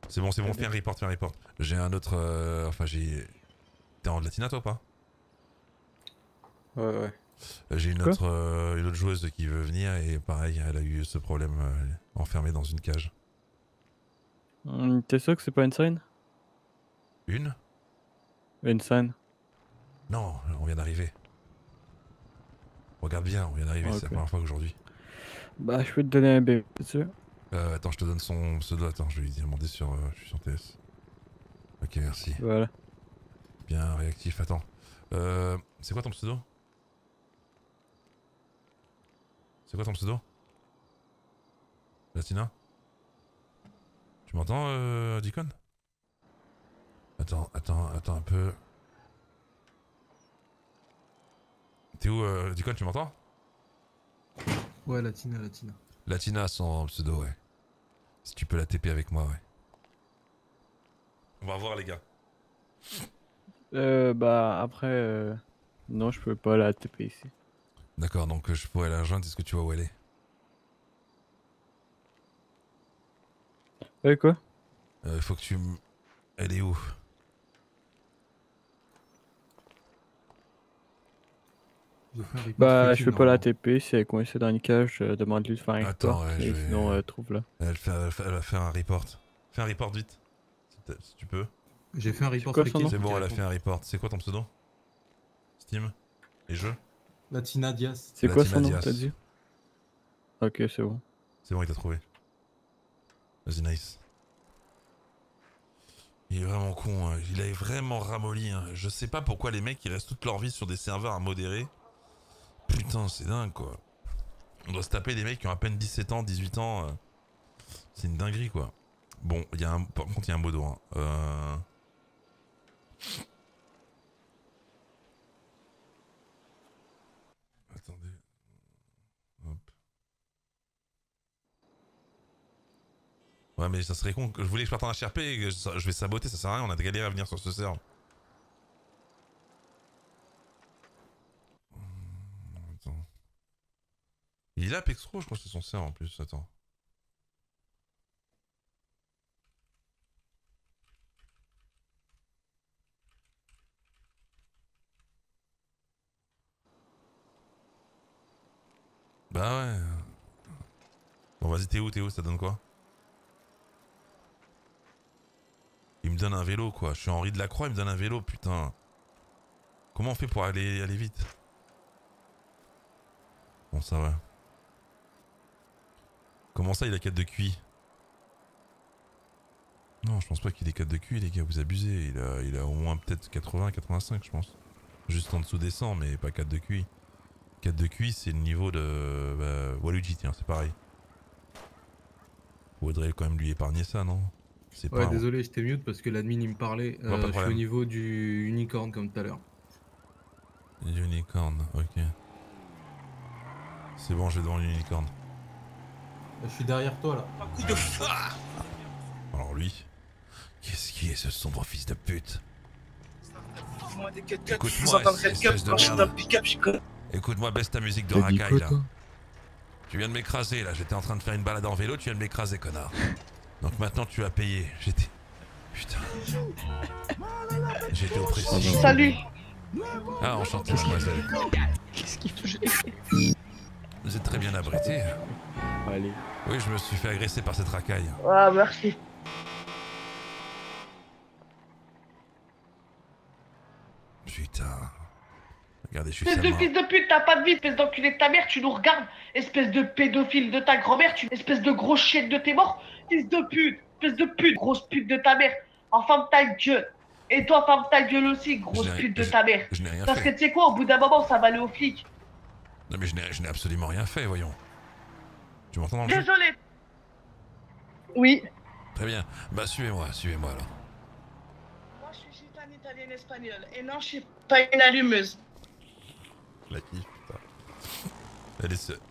C'est bon, fais un report, fais un report. J'ai un autre... Enfin, j'ai... T'es en Latina, toi, ou pas? Ouais. J'ai une autre joueuse qui veut venir et pareil, elle a eu ce problème enfermée dans une cage. T'es sûr que c'est pas une scène? Une? Une scène. Non, on vient d'arriver. Regarde bien, on vient d'arriver, c'est la première fois qu'aujourd'hui. Bah, je peux te donner un B, tu veux? Attends, je te donne son pseudo, attends, je vais lui demander sur... je suis sur TS. Ok, merci. Voilà. Bien réactif, attends. C'est quoi ton pseudo? C'est quoi ton pseudo? Latina? Tu m'entends, Deacon? Attends un peu. T'es où, Deacon, tu m'entends? Ouais, Latina. Latina, son pseudo, ouais. Si tu peux la TP avec moi, ouais. On va voir, les gars. Bah, après, non, je peux pas la TP ici. D'accord, donc je pourrais la rejoindre, est-ce que tu vois où elle est? Quoi? Faut que tu... Elle est où? Bah, je peux pas la TP, si elle est coincée dans une cage, demande-lui de faire un Attends, report, ouais, je vais... sinon trouve-la. Elle va faire un report. Fais un report vite, si tu peux. J'ai fait un report. C'est bon, elle a fait un report. C'est quoi ton pseudo? Steam? Et jeux? Latina Diaz. C'est quoi son nom, t'as dit? Ok, c'est bon. C'est bon, il t'a trouvé. Vas-y, nice. Il est vraiment con, hein. Il est vraiment ramolli. Hein. Je sais pas pourquoi les mecs ils restent toute leur vie sur des serveurs à modérer. Putain, c'est dingue quoi. On doit se taper des mecs qui ont à peine 17 ans, 18 ans. C'est une dinguerie quoi. Bon, par contre, il y a un modo. Hein. Attendez. Hop. Ouais, mais ça serait con. Je voulais que je parte en HRP et que je vais saboter, ça sert à rien. On a galéré à venir sur ce serveur. Attends. Il est là, Pexro, je crois que c'est son serveur en plus. Attends. Bah ouais. Bon, vas-y, t'es où? Ça donne quoi? Il me donne un vélo, quoi. Je suis Henri de la Croix, il me donne un vélo, putain. Comment on fait pour aller vite? Bon, ça va. Comment ça, il a 4 de QI? Non, je pense pas qu'il ait 4 de QI, les gars, vous abusez. Il a au moins peut-être 80, 85, je pense. Juste en dessous des 100, mais pas 4 de QI. 4 de QI, c'est le niveau de... Bah, Waluigi, tiens, c'est pareil. Faudrait quand même lui épargner ça, non? C'est Ouais, pas... désolé, j'étais mute parce que l'admin il me parlait. Je suis au niveau du unicorn comme tout à l'heure. Unicorn, ok. C'est bon, je vais devant l'unicorn. Je suis derrière toi là. Un coup de feu. Alors lui, qu'est-ce qui est ce sombre fils de pute? Écoute-moi, espèce de merde. Écoute-moi, baisse ta musique de racaille là. Tu viens de m'écraser là, j'étais en train de faire une balade en vélo, tu viens de m'écraser, connard. Donc maintenant tu as payé, j'étais... Putain. J'étais oppressé. Salut. Ah, enchanté, mademoiselle. Qu'est-ce qu'il fait? Vous êtes très bien abrité. Allez. Oui, je me suis fait agresser par cette racaille. Ah, merci. Putain. Regardez, je suis Espèce de Sama. fils de pute, t'as pas de vie, espèce d'enculé de ta mère, tu nous regardes. Espèce de pédophile de ta grand-mère, espèce de grosse chienne de tes morts. Fils de pute, espèce de pute, grosse pute de ta mère. Oh, ferme ta gueule. Et toi, ferme ta gueule aussi, grosse pute de ta mère. Je n'ai rien Parce fait. que tu sais quoi, au bout d'un moment, ça va aller aux flics. Non mais je n'ai absolument rien fait, voyons. Tu m'entends dans le jeu? Désolé. Oui. Très bien. Bah suivez-moi alors. Moi, je suis gitane italienne espagnole. Et non, je suis pas une allumeuse. La qui, putain. Elle est seule.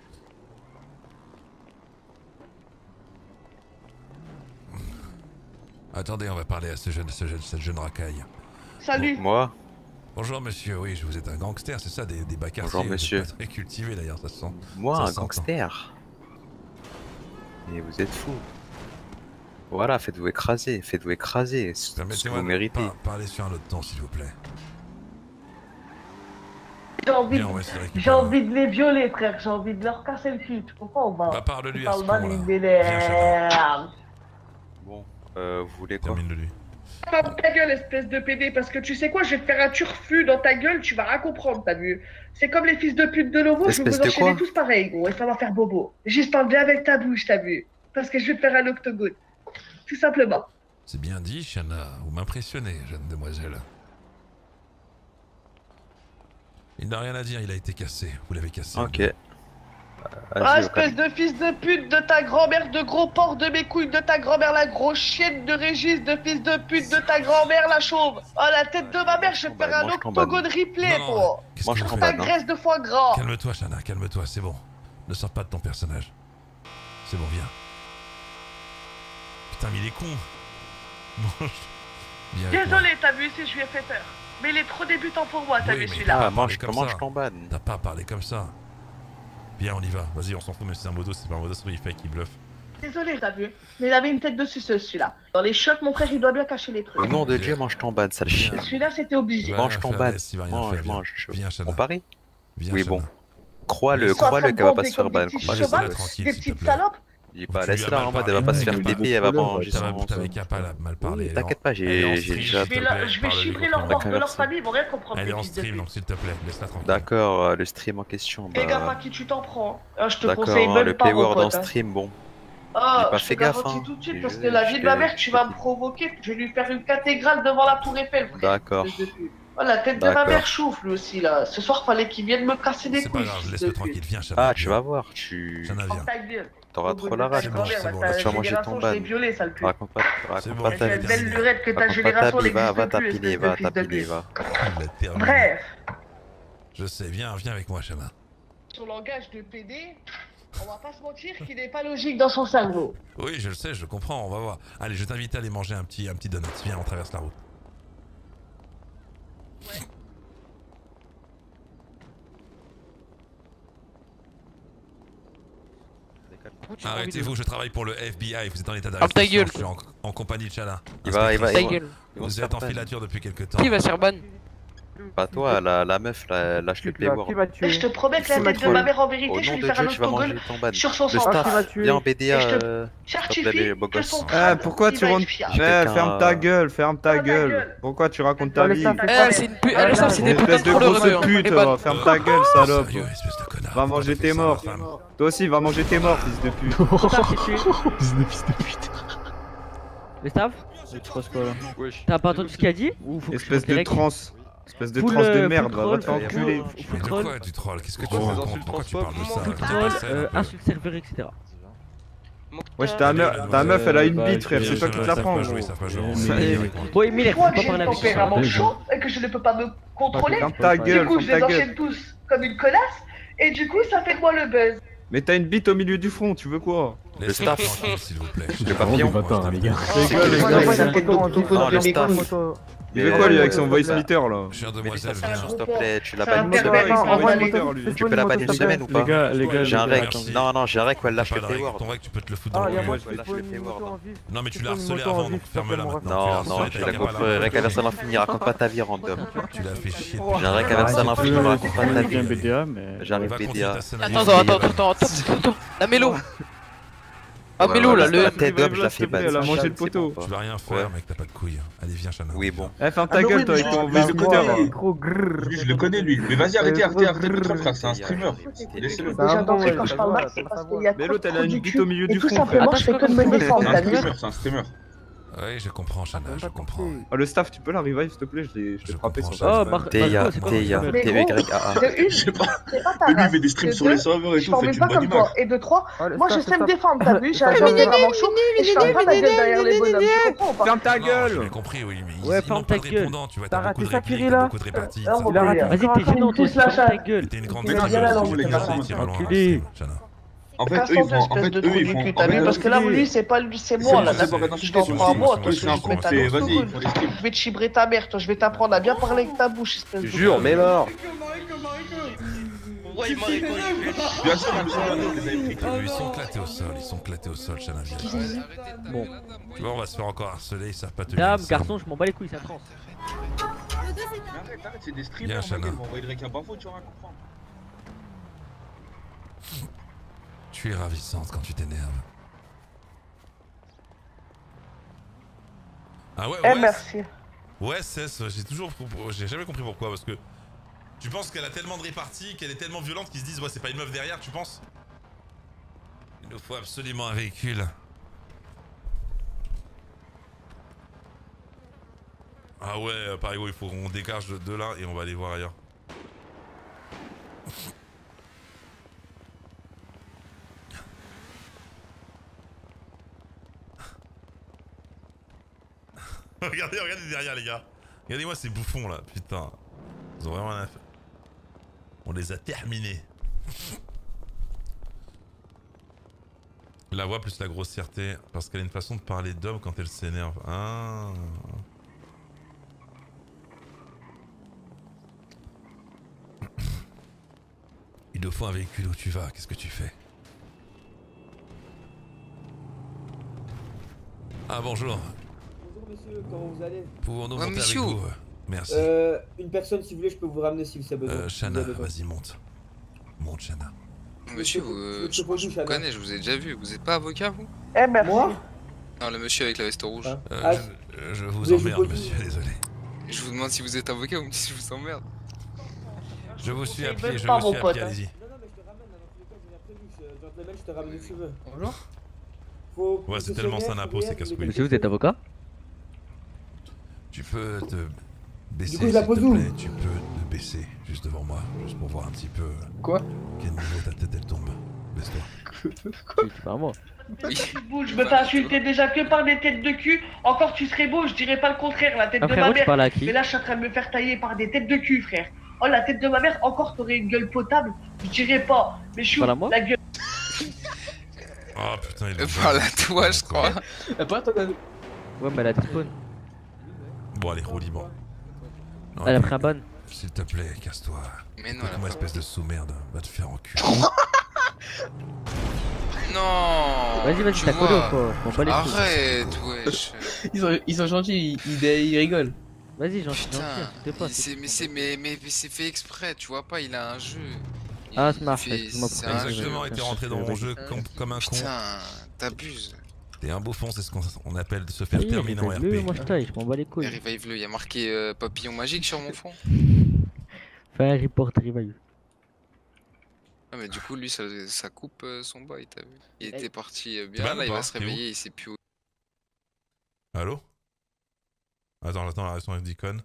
Attendez, on va parler à cette jeune racaille. Salut. Bon, moi? Bonjour monsieur, oui, vous êtes un gangster, c'est ça, des bas quartiers. Bonjour monsieur. Très cultivé d'ailleurs, ça se sent. Moi, ça un s'entend. gangster? Mais vous êtes fou. Voilà, faites-vous écraser, c'est ce que vous méritez. Parlez sur un autre temps, s'il vous plaît. J'ai envie de les violer, frère. J'ai envie de leur casser le cul. Tu comprends? Bah, parle-lui à ce moment-là. Bon, vous voulez quoi? Termine-le-lui. Ferme ta gueule, espèce de PD, parce que tu sais quoi, je vais te faire un turfu dans ta gueule, tu vas rien comprendre, t'as vu? C'est comme les fils de pute de Novo, je vais vous enchaîner tous pareil, gros, et ça va faire bobo. Juste parle bien avec ta bouche, t'as vu? Parce que je vais te faire un octogone. Tout simplement. C'est bien dit, Shanna. Vous m'impressionnez, jeune demoiselle. Il n'a rien à dire, il a été cassé. Vous l'avez cassé. Ok. Ah, espèce de fils de pute de ta grand-mère, de gros porc de mes couilles de ta grand-mère, la grosse chienne de Régis, de fils de pute de ta grand-mère, la chauve. Oh, la tête de ma mère, je vais te faire un octogone replay, toi. Sur ta graisse de foie gras. Calme-toi, Shanna, calme-toi, c'est bon. Ne sors pas de ton personnage. C'est bon, viens. Putain, mais il est con. Désolé, t'as vu, si je lui ai fait peur. Mais il est trop débutant pour moi, t'as vu celui-là. Ah, mange t'embade. T'as pas parlé comme ça. Viens, on y va. Vas-y, on s'en fout, mais c'est un modo, c'est pas un modo, c'est il fait qu'il bluffe. Désolé, t'as vu. Mais il avait une tête de suceuse, celui-là. Dans les shots, mon frère, il doit bien cacher les trucs. Au nom de Dieu, mange t'embade, sale chien. Celui-là, c'était obligé. Mange t'embade. Mange. Viens, Shanna. On parie? Oui, bon. Crois-le qu'elle va pas se faire ban. Des petites salopes. Laisse-la en mode, elle va pas se faire péter, elle va manger son... T'avais qu'à pas mal parler. T'inquiète pas, j'ai déjà... Je vais chivrer leur mort de leur famille, ils vont rien comprendre. Elle est en stream, donc s'il te plaît, laisse-la tranquille. D'accord, le stream en question. Fais gaffe à qui tu t'en prends. Je te conseille même le pas, mon payword pote. en stream, bon. Ah, pas fait gaffe, hein. Tout de suite, parce que la vie de ma mère, tu vas me provoquer. Je vais lui faire une cathédrale devant la tour Eiffel, frère. D'accord. Oh, la tête de ma mère chauffe, lui aussi, là. Ce soir, fallait qu'il vienne me casser des couilles. C'est pas grave, laisse-le tranquille, viens, Shanna. Ah, tu vas voir, Shanna, viens. T'auras trop la rage, tu vas manger ton ban. Raconte pas ta vie. Belle lurette que ta génération n'existe va plus, t'appeler, va. Bref. Je sais, viens avec moi, Shanna. Son langage de PD, on va pas se mentir qu'il n'est pas logique dans son cerveau. Oui, je le sais, je comprends, on va voir. Allez, je t'invite à aller manger un petit donut. Viens, on traverse la route. Ouais. Arrêtez-vous, je travaille pour le FBI, vous êtes en état d'arrestation, je suis en compagnie de Shanna. Il va. Vous êtes en filature depuis quelques temps. Qui va faire ban? Pas toi, la meuf, lâche le playboard. Je te promets que la tête de ma mère, en vérité, je vais lui faire un octogone sur son sang. Viens en BDA, certifie que son frère. Pourquoi tu rentres? Ferme ta gueule, Pourquoi tu racontes ta vie? C'est une pute, c'est des espèce de grosse pute, ferme ta gueule, salope. Va manger tes morts. Toi aussi, va manger tes morts, fils de pute. Fils de pute. Le staff? T'as pas entendu ce qu'il a dit? Espèce de trans. Espèce de trans de merde, va te faire enculer. Mais de quoi tu trolls? Qu'est-ce que tu racontes? Pourquoi tu parles de ça? Troll, insulte serveur, etc. Wesh, ta meuf, elle a une bite, frère, c'est toi qui te la prends. Oui, mais il faut que j'ai un tempérament chaud et que je ne peux pas me contrôler. Du coup, je les enchaîne tous comme une connasse et du coup, ça fait de moi le buzz. Mais t'as une bite au milieu du front, tu veux quoi? Le staff, s'il vous plaît. Le papillon. Les gars. Le staff. Il veut quoi lui avec son voice meter là? Chère demoiselle, s'il te plaît, tu l'as pas banni une semaine. Tu peux la bannir une semaine ou pas? Les gars, j'ai un rec. Non, j'ai un rec où elle lâche le payword. Ton rec, tu peux te le foutre dans le Non, mais tu l'as harcelé avant, donc ferme-la maintenant. Non, tu l'as compris. Rec à verser à l'infini, raconte pas ta vie, random. Tu l'as fait chier. J'ai un rec à verser à l'infini, raconte pas ta vie. J'arrive BDA. Attends. La mélo. Ah, Mélo là, le tête d'homme, je la fais ban. Elle a mangé le poteau. Tu vas rien faire, mec, t'as pas de couilles. Allez, viens, Shanna. Oui, bon. Ferme ta gueule, toi, avec ton voice meter là. Je le connais, lui. Mais vas-y, arrêtez le troll, frère, c'est un streamer. Laissez-le. Déjà d'entrée, quand je parle mal, c'est parce qu'il y a Mais l'autre, elle a une bite au milieu du front. front. Tout simplement, je fais que de me défendre, t'as vu? C'est un streamer. Oui, je comprends, Shanna, je comprends. Oh, le staff, tu peux la revive, s'il te plaît? Je l'ai frappé sur Oh, TIA, TYA. C'est pas ta Lui, il race. fait des streams sur les serveurs et tout, fait Je une pas comme bonne toi. image. Et de 3, moi je sais me défendre, t'as vu? J'ai un tempérament chaud et je ferme pas ta gueule derrière les bonhommes, tu comprends ou pas? Ferme ta gueule! J'ai compris, oui, mais ouais, ils n'ont pas de répondant, tu vois, t'as beaucoup de répliques, t'as beaucoup de réparties. Vas-y, t'es gênant, toi, ta gueule. T'es une grande Shanna. En fait, eux, ils font. T'as vu? Parce que là, lui, c'est pas lui, c'est moi là. Je t'en prends à moi, toi, je vais te chibrer ta mère, toi, je vais t'apprendre à bien parler avec ta bouche, espèce de. Jure, mais mort! Ouais, il m'a répondu. Bien sûr, même Ils sont éclatés au sol, Chanavier. Bon. Tu vois, on va se faire encore harceler, ils savent pas tenir. Dame, garçon, je m'en bats les couilles, ça France. Arrête, c'est des streamers, ils vont envoyer le récap info, tu vas rien comprendre. Tu es ravissante quand tu t'énerves. Ah ouais, ouais. Merci. Ouais, Cess, j'ai jamais compris pourquoi, parce que tu penses qu'elle a tellement de répartie, qu'elle est tellement violente qu'ils se disent ouais c'est pas une meuf derrière, tu penses? Il nous faut absolument un véhicule. Ah ouais, Parigo, il faut qu'on dégage de là et on va aller voir ailleurs. regardez derrière les gars. Regardez-moi ces bouffons là, putain. Ils ont vraiment rien à faire. On les a terminés. La voix plus la grossièreté, parce qu'elle a une façon de parler d'homme quand elle s'énerve. Ah. Il nous faut un véhicule où tu vas, qu'est-ce que tu fais? Ah bonjour. Bonjour monsieur, comment vous allez? Pouvons-nous monter avec vous? Merci. Une personne si vous voulez, je peux vous ramener si vous avez besoin. Shana, vas-y monte. Monte Shana. Monsieur, je connais, je vous ai déjà vu. Vous êtes pas avocat vous? Eh merci. Moi? Non, le monsieur avec la veste rouge. Je vous emmerde monsieur, désolé. Je vous demande si vous êtes avocat ou me dites si je vous emmerde. Je vous suis à pied, allez-y. Non, mais je te ramène, dans tous les cas, j'ai bien prévu. Je te ramène où tu veux. Bonjour. Ouais, c'est tellement ça un impôt, c'est casse-couille. Monsieur, vous êtes avocat? Tu peux te baisser, du coup, je la pose où? Tu peux te baisser juste devant moi, juste pour voir un petit peu. Quoi? Quel niveau ta tête elle tombe. Baisse-toi. C'est pas moi. Je me fais insulter déjà que par des têtes de cul. Encore tu serais beau, je dirais pas le contraire, la tête de ma mère. Mais là je suis en train de me faire tailler par des têtes de cul, frère. Oh la tête de ma mère, encore t'aurais une gueule potable. Je dirais pas. Mais je suis la gueule. Oh putain, il est. Par la toi, je crois. Pas toi, ouais, mais elle a téléphone. Bon, allez, roule libre. Elle a pris un bon. S'il te plaît, casse-toi. Mais non, moi, espèce de sous-merde, va te faire enculer. Non. Vas-y, t'as collé ou quoi? Arrête, wesh. Ils sont gentils, ils rigolent. Vas-y, gentil, mais c'est fait exprès, tu vois pas, il a un jeu. Ah, ça marche. Exactement, il était rentré dans mon jeu comme un con. Putain, t'abuses. T'es un bouffon, c'est ce qu'on appelle de se faire terminer en RP. Moi je taille, je m'en bats les couilles. Revive-le, il y a marqué papillon magique sur mon fond. Fais un report revive. Ah mais du coup lui ça coupe son bail, t'as vu. Il était parti bien, là il va se réveiller, il sait plus où. Allô? Attends, la réaction avec Deacon.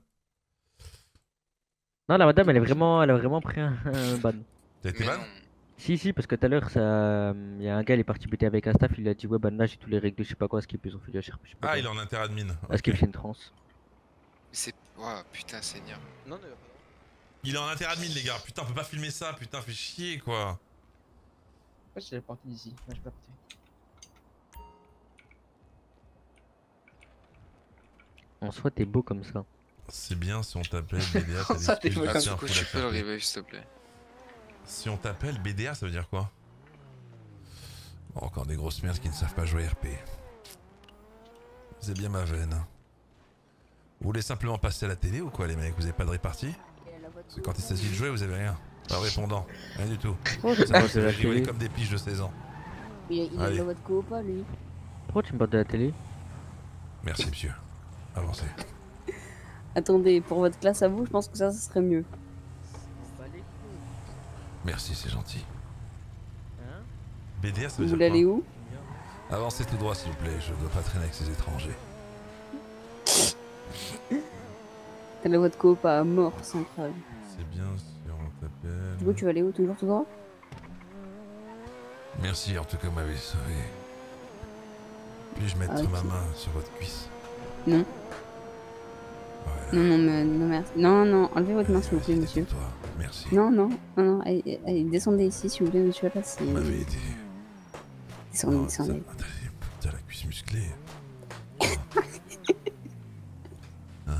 Non, la madame elle a vraiment pris un ban. T'as été ban? Si, parce que tout à l'heure, y a un gars, il est parti buter avec un staff, il a dit ouais, bah là j'ai tous les règles de je sais pas quoi, skip, ils ont fait du HR. Ah, il est en interadmin. Skip, c'est une trans. C'est. Oh putain, Seigneur. Non, non, il est en interadmin, les gars. Putain, on peut pas filmer ça, putain, fait chier quoi. Ouais, je l'ai parti d'ici. Ouais, je suis parti. En soi, t'es beau comme ça. C'est bien si on t'appelle BDA, t'as ça, t'es beau comme ça. Tu peux le revive, s'il te plaît. Si on t'appelle BDA, ça veut dire quoi? Bon, encore des grosses merdes qui ne savent pas jouer RP. C'est bien ma veine. Vous voulez simplement passer à la télé ou quoi les mecs? Vous avez pas de répartie? Parce que quand il s'agit de jouer, vous avez rien. Pas répondant, rien du tout. Oh, ça va, c'est la télé. Comme des piges de 16 ans. Il a la votre co pas lui? Pourquoi tu me parles de la télé? Merci monsieur. Avancez. Attendez, pour votre classe à vous, je pense que ça serait mieux. Merci, c'est gentil. BDA, ça veut dire quoi? Vous voulez aller où? Avancez tout droit s'il vous plaît, je ne dois pas traîner avec ces étrangers. Elle a votre coop à mort, c'est incroyable. C'est bien si on t'appelle... Du coup, tu vas aller où? Toujours tout droit? Merci, en tout cas, vous m'avez sauvé. Puis-je mettre ma main sur votre cuisse? Non. Voilà. Non, merci. Non, enlevez votre main s'il vous plaît, monsieur. Toi. Merci. Non, allez, descendez ici s'il vous plaît, monsieur, là, c'est... Vous m'avez aidé. Descendez. T'as la cuisse musclée.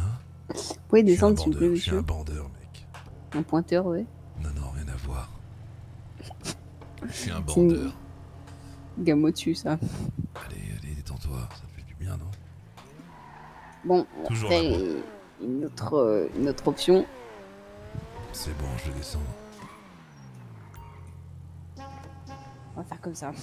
Vous pouvez descendre s'il vous plaît, monsieur. Je suis un bandeur, mec. Un pointeur, ouais. Non, rien à voir. suis un bandeur. Gamme au-dessus, ça. Allez, détends-toi, ça te fait du bien, non? Bon, toujours une autre option. C'est bon, je vais descendre. On va faire comme ça.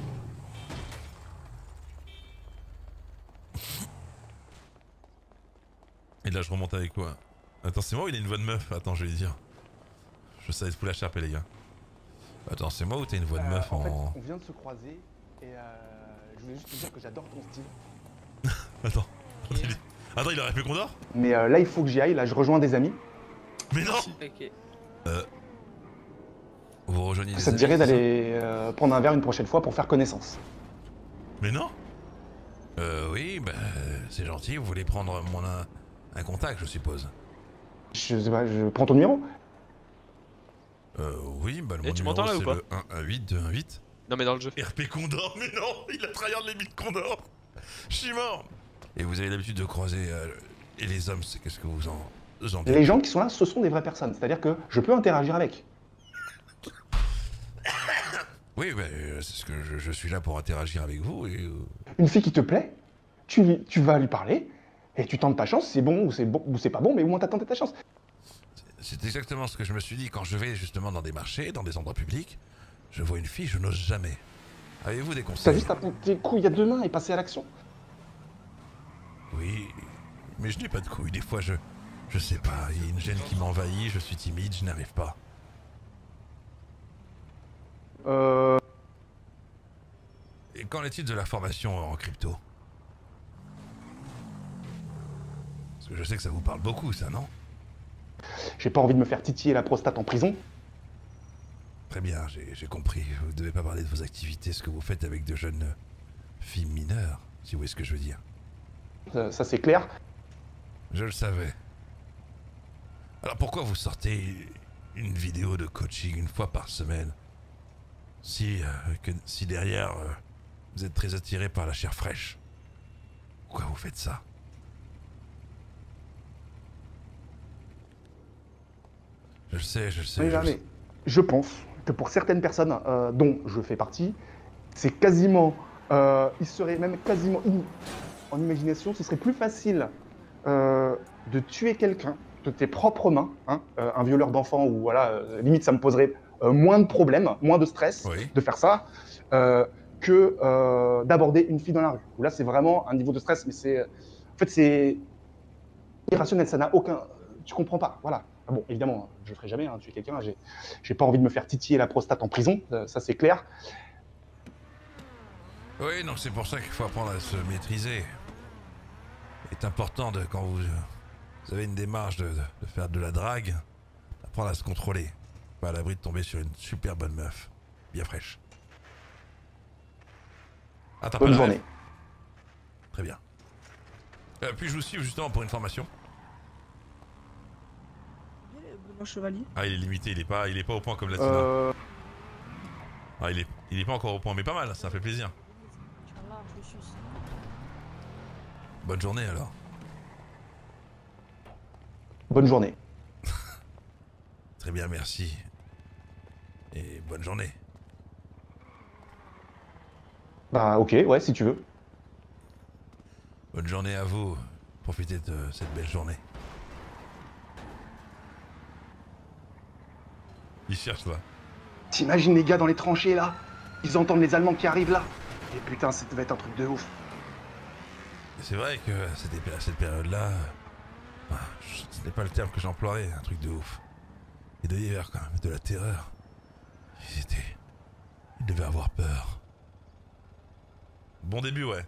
Et là, je remonte avec quoi? Attends, c'est moi ou il a une voix de meuf? Attends, je vais lui dire. Je savais vous la chaper, les gars. Attends, c'est moi ou t'as une voix de meuf en... fait, on vient de se croiser et je voulais juste te dire que j'adore ton style. Attends. Attends, il aurait fait qu'on dort? Mais là, il faut que j'y aille. Là, je rejoins des amis. Mais non. Ok. Vous rejoignez des amis? Ça te dirait d'aller prendre un verre une prochaine fois pour faire connaissance? Mais non. Oui, bah, c'est gentil. Vous voulez prendre un contact, je suppose. Je prends ton numéro. Oui, bah le tu m'entends là ou pas? Le 1-8-2-1-8. Non mais dans le jeu. RP Condor, mais non, il a tryhard les mythes Condor. Je suis mort. Et vous avez l'habitude de croiser et les hommes, c'est qu'est-ce que vous en dites? Les gens qui sont là, ce sont des vraies personnes. C'est-à-dire que je peux interagir avec. Oui, bah, c'est ce que je suis là pour interagir avec vous et... Une fille qui te plaît, tu vas lui parler et tu tentes ta chance. C'est bon ou c'est pas bon, mais au moins t'as tenté ta chance. C'est exactement ce que je me suis dit quand je vais justement dans des marchés, dans des endroits publics. Je vois une fille, je n'ose jamais. Avez-vous des conseils? T'as juste à prendre tes couilles à deux mains et passer à l'action. Oui, mais je n'ai pas de couilles. Des fois, je sais pas, il y a une gêne qui m'envahit, je suis timide, je n'arrive pas. Et qu'en est-il de la formation en crypto? Parce que je sais que ça vous parle beaucoup, ça, non? J'ai pas envie de me faire titiller la prostate en prison. Très bien, j'ai compris. Vous ne devez pas parler de vos activités, ce que vous faites avec de jeunes filles mineures, si vous voyez ce que je veux dire. Ça c'est clair. Je le savais. Alors pourquoi vous sortez une vidéo de coaching une fois par semaine? Si derrière, vous êtes très attiré par la chair fraîche. Pourquoi vous faites ça? Je sais. Mais je pense que pour certaines personnes, dont je fais partie, c'est quasiment... il serait même quasiment... En imagination, ce serait plus facile de tuer quelqu'un de tes propres mains, hein, un violeur d'enfants, ou voilà, limite ça me poserait moins de problèmes, moins de stress de faire ça, que d'aborder une fille dans la rue. Là, c'est vraiment un niveau de stress, mais c'est... En fait, c'est irrationnel, ça n'a aucun... Tu comprends pas, voilà. Bon, évidemment, je ne ferai jamais tuer quelqu'un, j'ai pas envie de me faire titiller la prostate en prison, ça c'est clair. Oui, donc c'est pour ça qu'il faut apprendre à se maîtriser. Il est important, quand vous avez une démarche de faire de la drague, d'apprendre à se contrôler. Pas à l'abri de tomber sur une super bonne meuf, bien fraîche. Ah, t'as pas bonne la journée. rêve? Très bien. Puis-je vous suivre justement pour une formation? Chevalier. Ah, il est limité, il est pas au point comme Latina. Ah, il est pas encore au point, mais pas mal, ça fait plaisir. Bonne journée alors. Bonne journée. Très bien, merci. Et bonne journée. Bah ok, ouais, si tu veux. Bonne journée à vous. Profitez de cette belle journée. Il cherche toi. T'imagines les gars dans les tranchées là? Ils entendent les Allemands qui arrivent là. Et putain, ça devait être un truc de ouf. C'est vrai que à cette période-là, ce n'est pas le terme que j'emploierais, un truc de ouf. Et d'ailleurs, quand même, de la terreur. Ils devaient avoir peur. Bon début, ouais.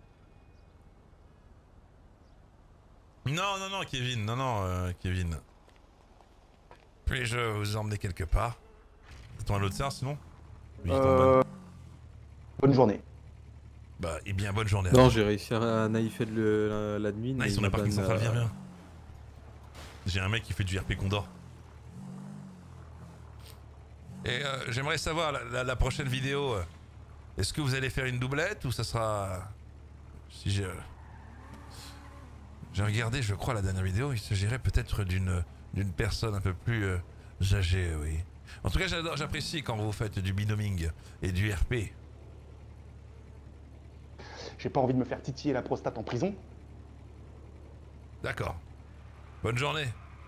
Non, Kevin, Kevin. Puis-je vous emmener quelque part? T'attends à l'autre serre sinon? Oui, bonne journée. Bah, et bien bonne journée. Non, j'ai réussi à naïfer l'admin. Nice, on a parking central, viens. J'ai un mec qui fait du RP Condor. Et j'aimerais savoir, la prochaine vidéo, est-ce que vous allez faire une doublette ou ça sera... Si j'ai regardé, je crois, la dernière vidéo, il s'agirait peut-être d'une personne un peu plus âgée, oui. En tout cas, j'apprécie quand vous faites du binoming et du RP. J'ai pas envie de me faire titiller la prostate en prison. D'accord. Bonne journée.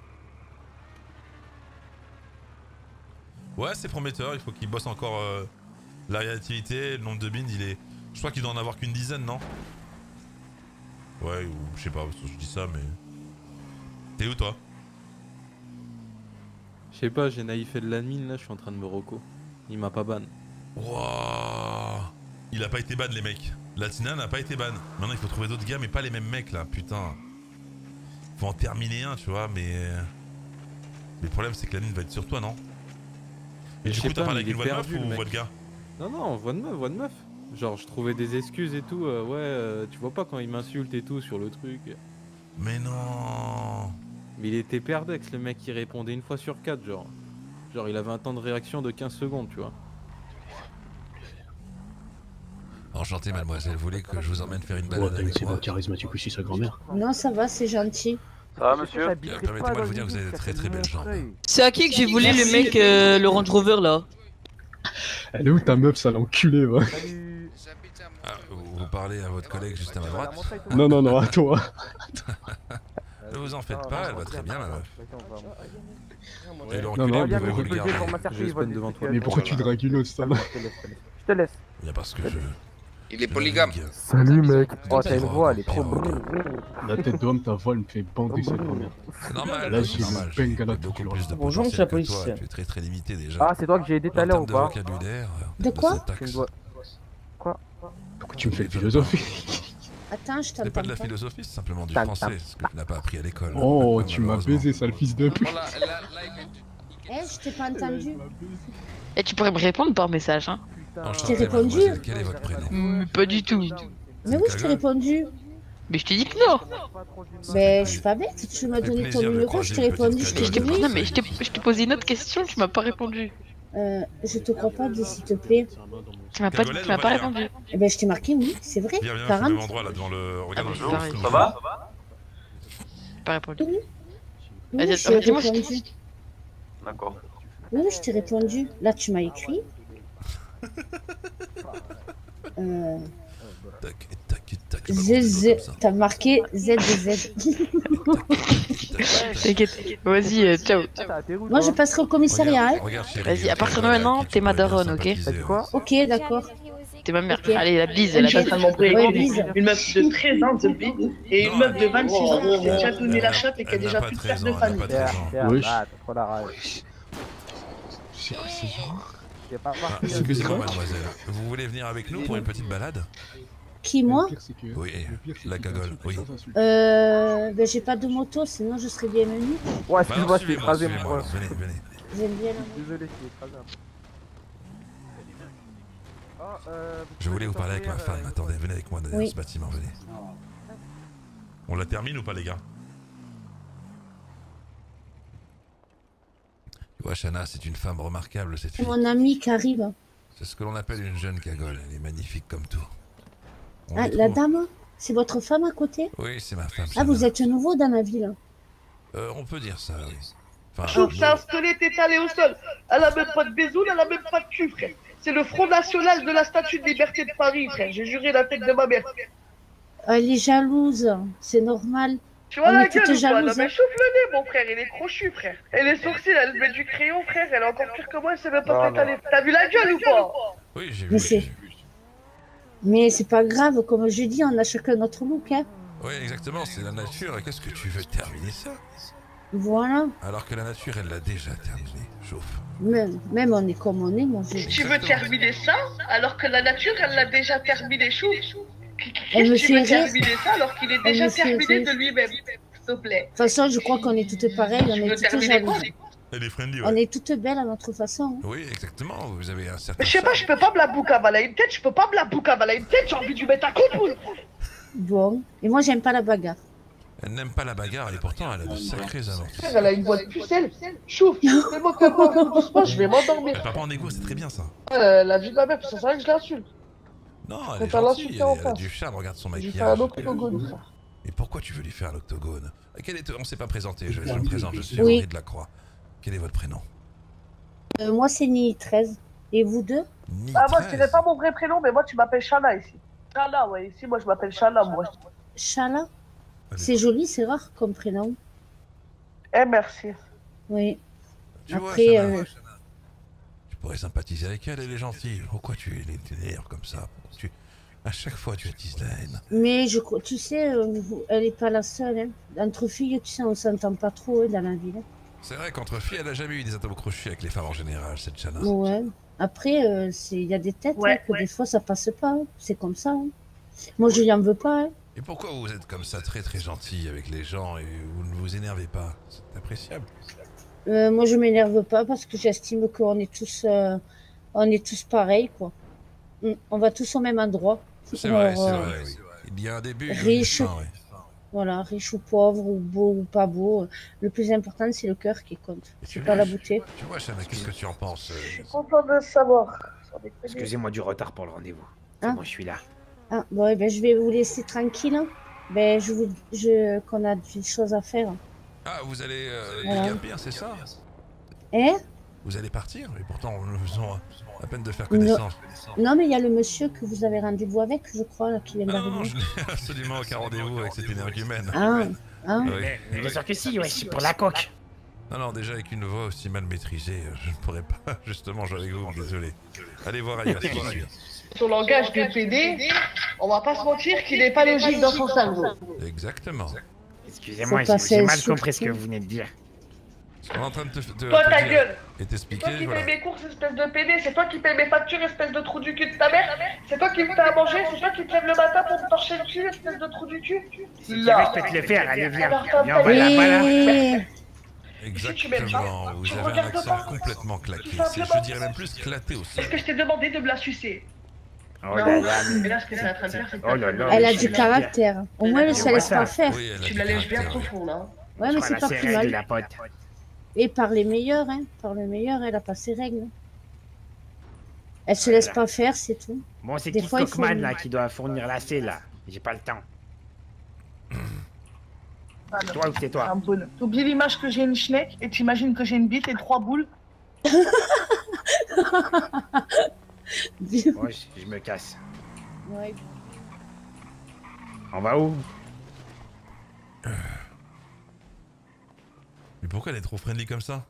Ouais, c'est prometteur, il faut qu'il bosse encore la réactivité, le nombre de binds, il est... Je crois qu'il doit en avoir qu'une dizaine, non? Ouais, ou je sais pas, je dis ça, mais... T'es où, toi? Je sais pas, j'ai naïfé de l'admin, là, je suis en train de me reco. Il m'a pas ban. Wouah. Il a pas été ban, les mecs. Latina n'a pas été ban. Maintenant, il faut trouver d'autres gars, mais pas les mêmes mecs, là, putain. Faut en terminer un, tu vois, mais... le problème, c'est que l'admin va être sur toi, non? Et du coup, t'as parlé avec une voix de meuf ou voix de gars? Non, voix de meuf. Genre, je trouvais des excuses et tout, tu vois pas quand il m'insulte et tout sur le truc. Mais non. Mais il était perdex, le mec, il répondait une fois sur 4, genre. Genre, il avait un temps de réaction de 15 secondes, tu vois. Enchanté, mademoiselle, vous voulez que je vous emmène faire une balade avec moi? C'est pas charismatique aussi, sa grand-mère. Non, ça va, c'est gentil. Ça va, monsieur? Permettez-moi de vous dire que vous avez de très très belles jambes. C'est à qui que j'ai volé le mec, le Range Rover là? Elle est où ta meuf, sale enculé, va? Ah, vous parlez à votre collègue juste à ma droite? Non, à toi. Ne vous en faites pas, elle va très bien, la meuf. Et Non, l'enculé, vous pouvez vous le garder. Je spawn devant toi. Mais pourquoi tu dragues une autre, ça? Je te laisse. Il y a parce que je... Il est polygame. Salut, mec. Oh, t'as une voix, elle est trop belle. La tête d'homme, ta voix, elle me fait bander cette grand-mère. C'est normal, Là, j'ai normal. le bang à la Beaucoup plus de Bonjour, potentiel que monsieur toi, la police. tu es très très limité déjà. Ah, c'est toi que j'ai aidé tout à l'heure ou pas? En termes de vocabulaire, De quoi? syntaxe. Quoi? Pourquoi tu me fais le philosophie? Attends, je Ce n'est t'entends pas de la pas. philosophie, c'est simplement du français, ce que tu n'as pas appris à l'école. Oh, tu m'as baisé, sale fils de pute. Je t'ai pas entendu. Et tu pourrais me répondre par message, hein? Je t'ai répondu. Quel est votre prénom? Pas du tout. Mais oui, je t'ai répondu. Mais je t'ai dit que non. Mais je suis pas bête, tu m'as donné ton numéro, je t'ai répondu, je t'ai dit oui. Non, mais je t'ai posé une autre question, tu m'as pas répondu. Je te crois pas, s'il te plaît. Tu m'as pas répondu. Eh ben, je t'ai marqué oui, c'est vrai. Viens, 40. au même endroit là, devant le... Regarde le Bonjour, stream. ça va? Pas répondu. Oui, Vas-y, je t'ai dis-moi ce répondu. D'accord. Oui, je t'ai répondu. Là, tu m'as écrit. Tac, tac, tac. ZZ. T'as marqué ZZ. T'inquiète, vas-y, ciao. Moi, je passerai au commissariat. Hein. Vas-y, à partir de maintenant, t'es ma daronne, ok? Ok, d'accord. T'es ma mère. Okay. Allez, la bise, Elle est totalement Ouais, bise. une meuf de 13 ans de bide et une meuf de 26 ans qui a déjà donné la chatte et qui a déjà plus de père de famille. Wesh. Ah, t'as trop la rage. C'est quoi ces gens? Excusez-moi, mademoiselle. Vous voulez venir avec nous pour une petite balade? Qui, moi? Oui, la cagole, oui. Ben, j'ai pas de moto, sinon je serais bien venu. Ouais, excuse-moi, je t'ai écrasé, moi. Venez, venez. J'aime bien la moto. Désolé, je t'ai écrasé. Je voulais vous parler avec ma femme. Attendez, venez avec moi dans Oui. ce bâtiment, venez. On la termine ou pas, les gars? Tu vois, Shana, c'est une femme remarquable, cette fille. Mon ami qui arrive. C'est ce que l'on appelle une jeune cagole. Elle est magnifique comme tout. On Ah, est la trop. dame? C'est votre femme à côté? Oui, c'est ma femme. Ah, vous Shana. êtes nouveau dans la ville. On peut dire ça, oui. Enfin, Chouf, c'est un squelette étalé au sol. Elle a même pas de bézoule, elle a même pas de cul, frère. C'est le Front National de la Statue de Liberté de Paris, frère. J'ai juré la tête de ma mère. Elle est jalouse, c'est normal. Tu vois On la est gueule toutes ou pas? Non jalouses, mais hein. chauffe le nez, mon frère, il est crochu, frère. Et les sourcils, elle met du crayon, frère. Elle est encore pire que moi, elle sait même pas s'étaler. T'as vu la gueule ou pas? oui, j'ai Mais vu. c'est- Mais c'est pas grave, comme je dis, on a chacun notre look, hein. Oui, exactement, c'est la nature. Et qu'est-ce que tu veux terminer ça? Voilà. Alors que la nature, elle l'a déjà terminé. Chauffe. Même on est comme on est, mon Dieu. Tu veux terminer ça alors que la nature, elle l'a déjà terminé, chou? Elle me Tu veux fait rire. terminer ça alors qu'il est Elle déjà me fait terminé rire. de lui-même, s'il te plaît. De toute façon, je crois qu'on est toutes pareilles, on Tu est veux toutes terminer quoi? jalouses. Elle est friendly, On ouais. est toutes belles à notre façon. hein. Oui, exactement. Vous avez un certain. Mais je sais pas, je peux pas me la boucavaler une tête, je peux pas me la boucavaler une tête, j'ai envie de lui mettre un coup de boule. Bon. Et moi, j'aime pas la bagarre. Elle n'aime pas la bagarre et pourtant elle a de sacrés avantages. Elle a une voix de pucelle. Chouf, fais-moi calme doucement, je vais m'endormir. Elle part pas en égo, c'est très bien ça. La vie de ma mère, c'est ça que je l'insulte. Non, Faut elle est faire gentille, l'insulter elle, en elle a face. du charme, regarde son J'ai fait maquillage. un octogone, frère. Et pourquoi tu veux lui faire un octogone? On s'est pas présenté, je me présente, je suis Oui. Henri de la Croix. Quel est votre prénom? Moi, c'est Ni 13. Et vous deux? Ah, moi, je dirais pas mon vrai prénom, mais moi, tu m'appelles Shana ici. Shana, ouais, ici, moi, je m'appelle Shana, moi. Shana? C'est joli, c'est rare comme prénom. Eh, merci. Oui. Tu après, vois, Shana, tu pourrais sympathiser avec elle, elle est gentille. Pourquoi tu l'énerves comme ça? À chaque fois, tu attises la haine. Mais tu sais, elle est pas la seule. Hein. Entre filles, tu sais, on s'entend pas trop dans la ville. C'est vrai qu'entre filles, elle a jamais eu des atomes crochus avec les femmes en général, cette Shana. Ouais. Après, il y a des têtes que des fois ça passe pas. Hein. C'est comme ça. Hein. Moi, je lui en veux pas. Hein. Et pourquoi vous êtes comme ça, très très gentil avec les gens et vous ne vous énervez pas? C'est appréciable. Moi, je m'énerve pas parce que j'estime qu'on est tous pareils, quoi. On va tous au même endroit. C'est vrai, c'est vrai. Oui. Il y a un début, riche, fin, ouais. Voilà, riche ou pauvre, ou beau ou pas beau. Le plus important, c'est le cœur qui compte. C'est pas la beauté. Tu vois, Shana, qu'est-ce que tu en penses? Je suis content de savoir. Excusez-moi du retard pour le rendez-vous. C'est bon, je suis là. Ah, bon, eh ben, je vais vous laisser tranquille. Ben, qu'on a des choses à faire. Ah, vous allez déguerpir, c'est ça? Hein? Vous allez partir? Et pourtant, nous faisons à peine de faire connaissance. Non, mais il y a le monsieur que vous avez rendez-vous avec, je crois, là, qui vient d'arriver. Non, je n'ai absolument aucun rendez-vous avec cette énergumène. Mais bien sûr que si, ouais, c'est pour la coque. Non, déjà avec une voix aussi mal maîtrisée, je ne pourrais pas justement jouer avec vous, désolé. Allez voir ailleurs. Son langage de PD, on va pas se mentir qu'il n'est pas logique dans son cerveau. Exactement. Excusez-moi, j'ai mal compris ce que vous venez de dire. On est en train de toi, ta gueule! Et t'expliquer. C'est toi qui paye mes courses, espèce de PD, c'est toi qui paye mes factures, espèce de trou du cul de ta mère, c'est toi qui me fais à manger, c'est toi qui te lèves le matin pour me torcher le cul, espèce de trou du cul. Là, je peux te le faire, allez, viens, voilà. Exactement, vous avez un accent complètement claqué, je dirais même plus claté aussi. Est-ce que je t'ai demandé de me la sucer? Oh là là, mais là, ce que c'est en train de faire, c'est que elle a du caractère. Au moins, elle se laisse pas faire. Tu la lèches bien profond, là. Ouais, mais c'est pas plus mal. Et par les meilleurs, hein. Par le meilleur, elle a pas ses règles. Elle se laisse pas faire, c'est tout. Bon, c'est qui Cockman, là, qui doit fournir la C, là. J'ai pas le temps. C'est toi ou c'est toi? T'oublies l'image que j'ai une schneck et t'imagines que j'ai une bite et 3 boules. Bon, je me casse. Ouais. On va où? Mais pourquoi elle est trop friendly comme ça?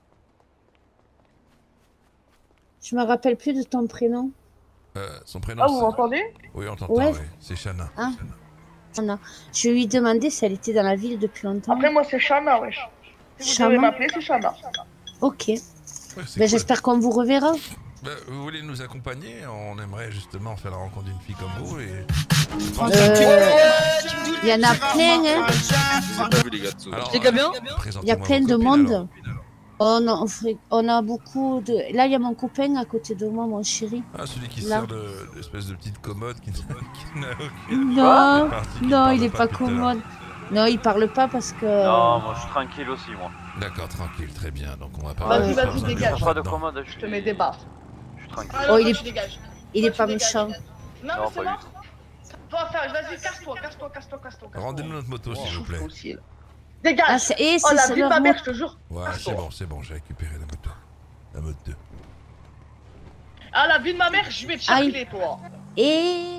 Je me rappelle plus de ton prénom. Son prénom. Ah, vous m'entendez? Oui, on t'entend, ouais. C'est Shana. Ah. Shana. Je lui ai demandé si elle était dans la ville depuis longtemps. Après, moi, c'est Shana, wesh. Si vous devez m'appeler, c'est Shana. Ok. Ouais, ben, j'espère qu'on vous reverra. Vous voulez nous accompagner? On aimerait justement faire la rencontre d'une fille comme vous et... Il y en a plein, hein. Les gars bien? Il y a plein de monde. On a beaucoup de... Là, il y a mon copain à côté de moi, mon chéri. Ah, celui qui sert de l'espèce de petite commode qui n'a aucune... Non, il est pas commode. Non, il parle pas parce que... Non, moi je suis tranquille aussi, moi. D'accord, tranquille, très bien. Donc on va parler... Vas-y, dégage. Pas de commode, je te mets des barres. Je suis tranquille. Ah, non, il est pas méchant. Non, c'est bon. Toi, vas-y, casse-toi. Rendez-nous notre moto, s'il vous plaît. Dégage. Oh, la vie de ma mère, je te jure. Ouais, c'est bon, j'ai récupéré la moto. La moto. Ah, la vie de ma mère, je vais te charcler, toi. Et...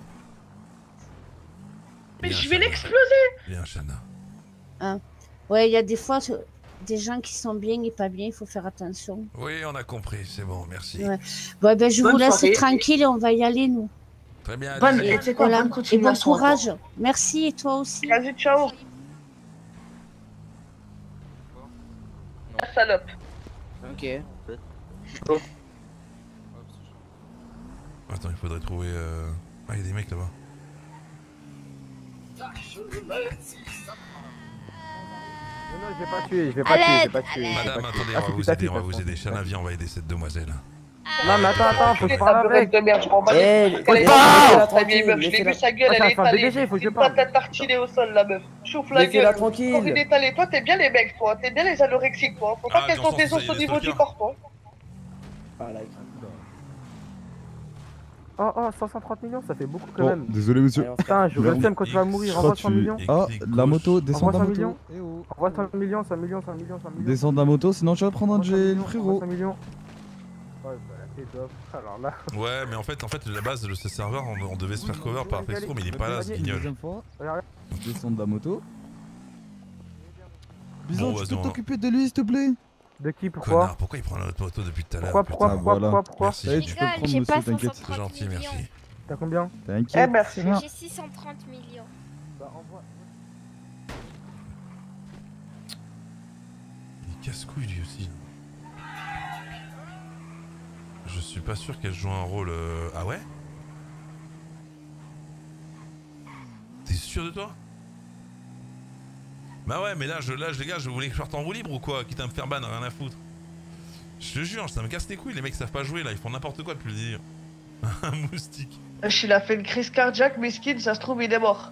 Mais je vais l'exploser. Bien, Shana. Ah. Ouais, il y a des fois des gens qui sont bien et pas bien, il faut faire attention. Oui, on a compris, c'est bon, merci. Ouais. Bon, ben, je vous laisse tranquille et on va y aller, nous. Très bien, et bon courage. Merci, et toi aussi. Vas-y, ciao. La salope. Ok. Attends, il faudrait trouver... Ah, il y a des mecs là-bas. Non, je vais pas tuer, Madame, attendez, on va vous aider. Shana, viens, on va aider cette demoiselle. Non, mais attends, faut que je parle avec. de merde, je m'en bats. Je l'ai vu sa gueule, elle est étalée. Une patate tartinée au sol, la meuf. Chauffe la gueule. Envie d'étaler. Toi, t'es bien les mecs, toi. T'es bien les anorexiques, toi. Faut pas qu'elles ont des os au niveau du corps, toi. Oh, 530 millions, ça fait beaucoup quand même. Désolé, monsieur. Putain, je le quand tu vas mourir. Envoie 100 millions. Ah, la moto, descends de la moto. Envoie 100 millions. Descends de la moto, sinon tu vas prendre un gel, frérot. Alors là. Ouais, mais en fait, la base de ce serveur, on devait se faire cover par Pextro, mais il est pas là, ce guignol. Descends de la moto. Bison, tu peux t'occuper de lui, s'il te plaît? De qui? Pourquoi? Connard, pourquoi il prend notre moto depuis tout à l'heure? Pourquoi? Merci. Tu peux prendre, monsieur, t'inquiète. C'est gentil, merci. T'as combien? T'inquiète. Merci. J'ai 630 millions. Bah, envoie. Il casse-couille lui aussi. Je suis pas sûr qu'elle joue un rôle... Ah ouais? T'es sûr de toi? Bah ouais, mais là, les gars, je voulais que je sorte en roue libre ou quoi? Quitte à me faire ban, rien à foutre. Je te jure, ça me casse les couilles, les mecs savent pas jouer là, ils font n'importe quoi depuis le délire. Un moustique. Il a fait une crise cardiaque, mesquine, ça se trouve, il est mort.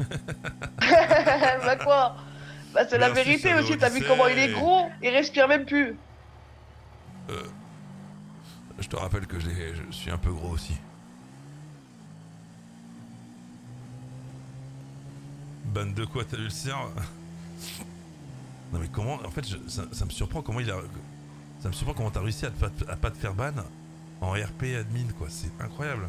Bah quoi? Bah c'est la vérité aussi, t'as vu comment il est gros? Il respire même plus. Je te rappelle que je suis un peu gros aussi. Ban de quoi, t'as lu le cerf? Non mais comment, en fait, ça me surprend comment ça me surprend comment t'as réussi à pas te faire ban en RP admin quoi, c'est incroyable.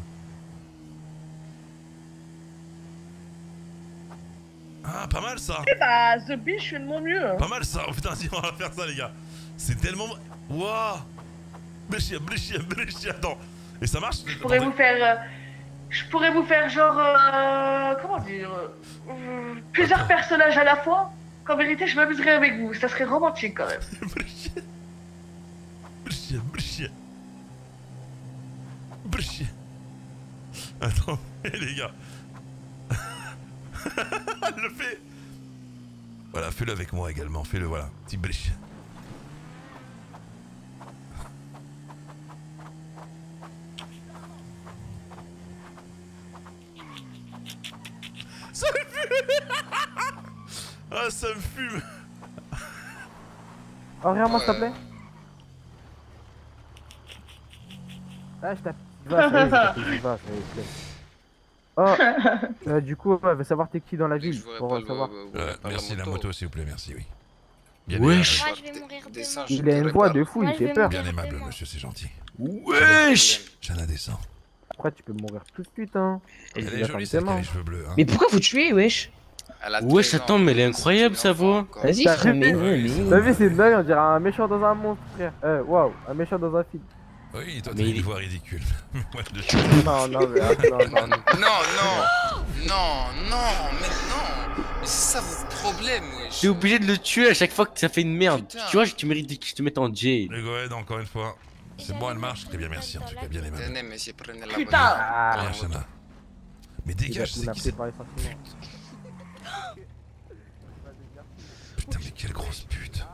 Ah, pas mal ça. Eh bah, The Bee, je fais de mon mieux. Pas mal ça, oh, putain, si on va faire ça les gars. C'est tellement... Wouah. Bléchia, attends. Et ça marche? Je pourrais vous faire genre... comment dire... plusieurs personnages à la fois. Qu'en vérité, je m'amuserais avec vous. Ça serait romantique quand même. Bléchia. Attends, les gars. Elle le fait. Voilà, fais-le avec moi également, fais-le, voilà. Petit bléchia. Ça me fume. Ah, ça me fume. Oh, regarde-moi s'il te plaît. Ah, je tape. Va, Oh, du coup, elle veut savoir t'es qui dans la ville. Pour savoir. Merci la moto, s'il vous plaît, merci, oui. Wesh. Il a une voix de fou, il fait peur. Bien aimable, monsieur, c'est gentil. Wesh. Chana descend. Après, tu peux mourir tout de suite, hein. Elle est jolie, celle qui a les cheveux bleus. Mais pourquoi vous tuez, wesh? Wesh, attends, mais elle est incroyable sa voix. Vas-y, frère, mais t'as vu, c'est une blague, on dirait un méchant dans un monstre, frère. Waouh, un méchant dans un film. Oui, toi, t'as une voix ridicule. Non, mais attends, non, mais c'est ça votre problème, wesh. T'es obligé de le tuer à chaque fois que ça fait une merde. Putain. Tu vois, tu mérites que je te mette en jail. Le Goed, encore une fois. C'est bon, elle marche, très bien, merci, en tout cas, bien aimable. Putain. Rien, Chana. Mais dégage, c'est qui c'est... Putain, mais quelle grosse pute.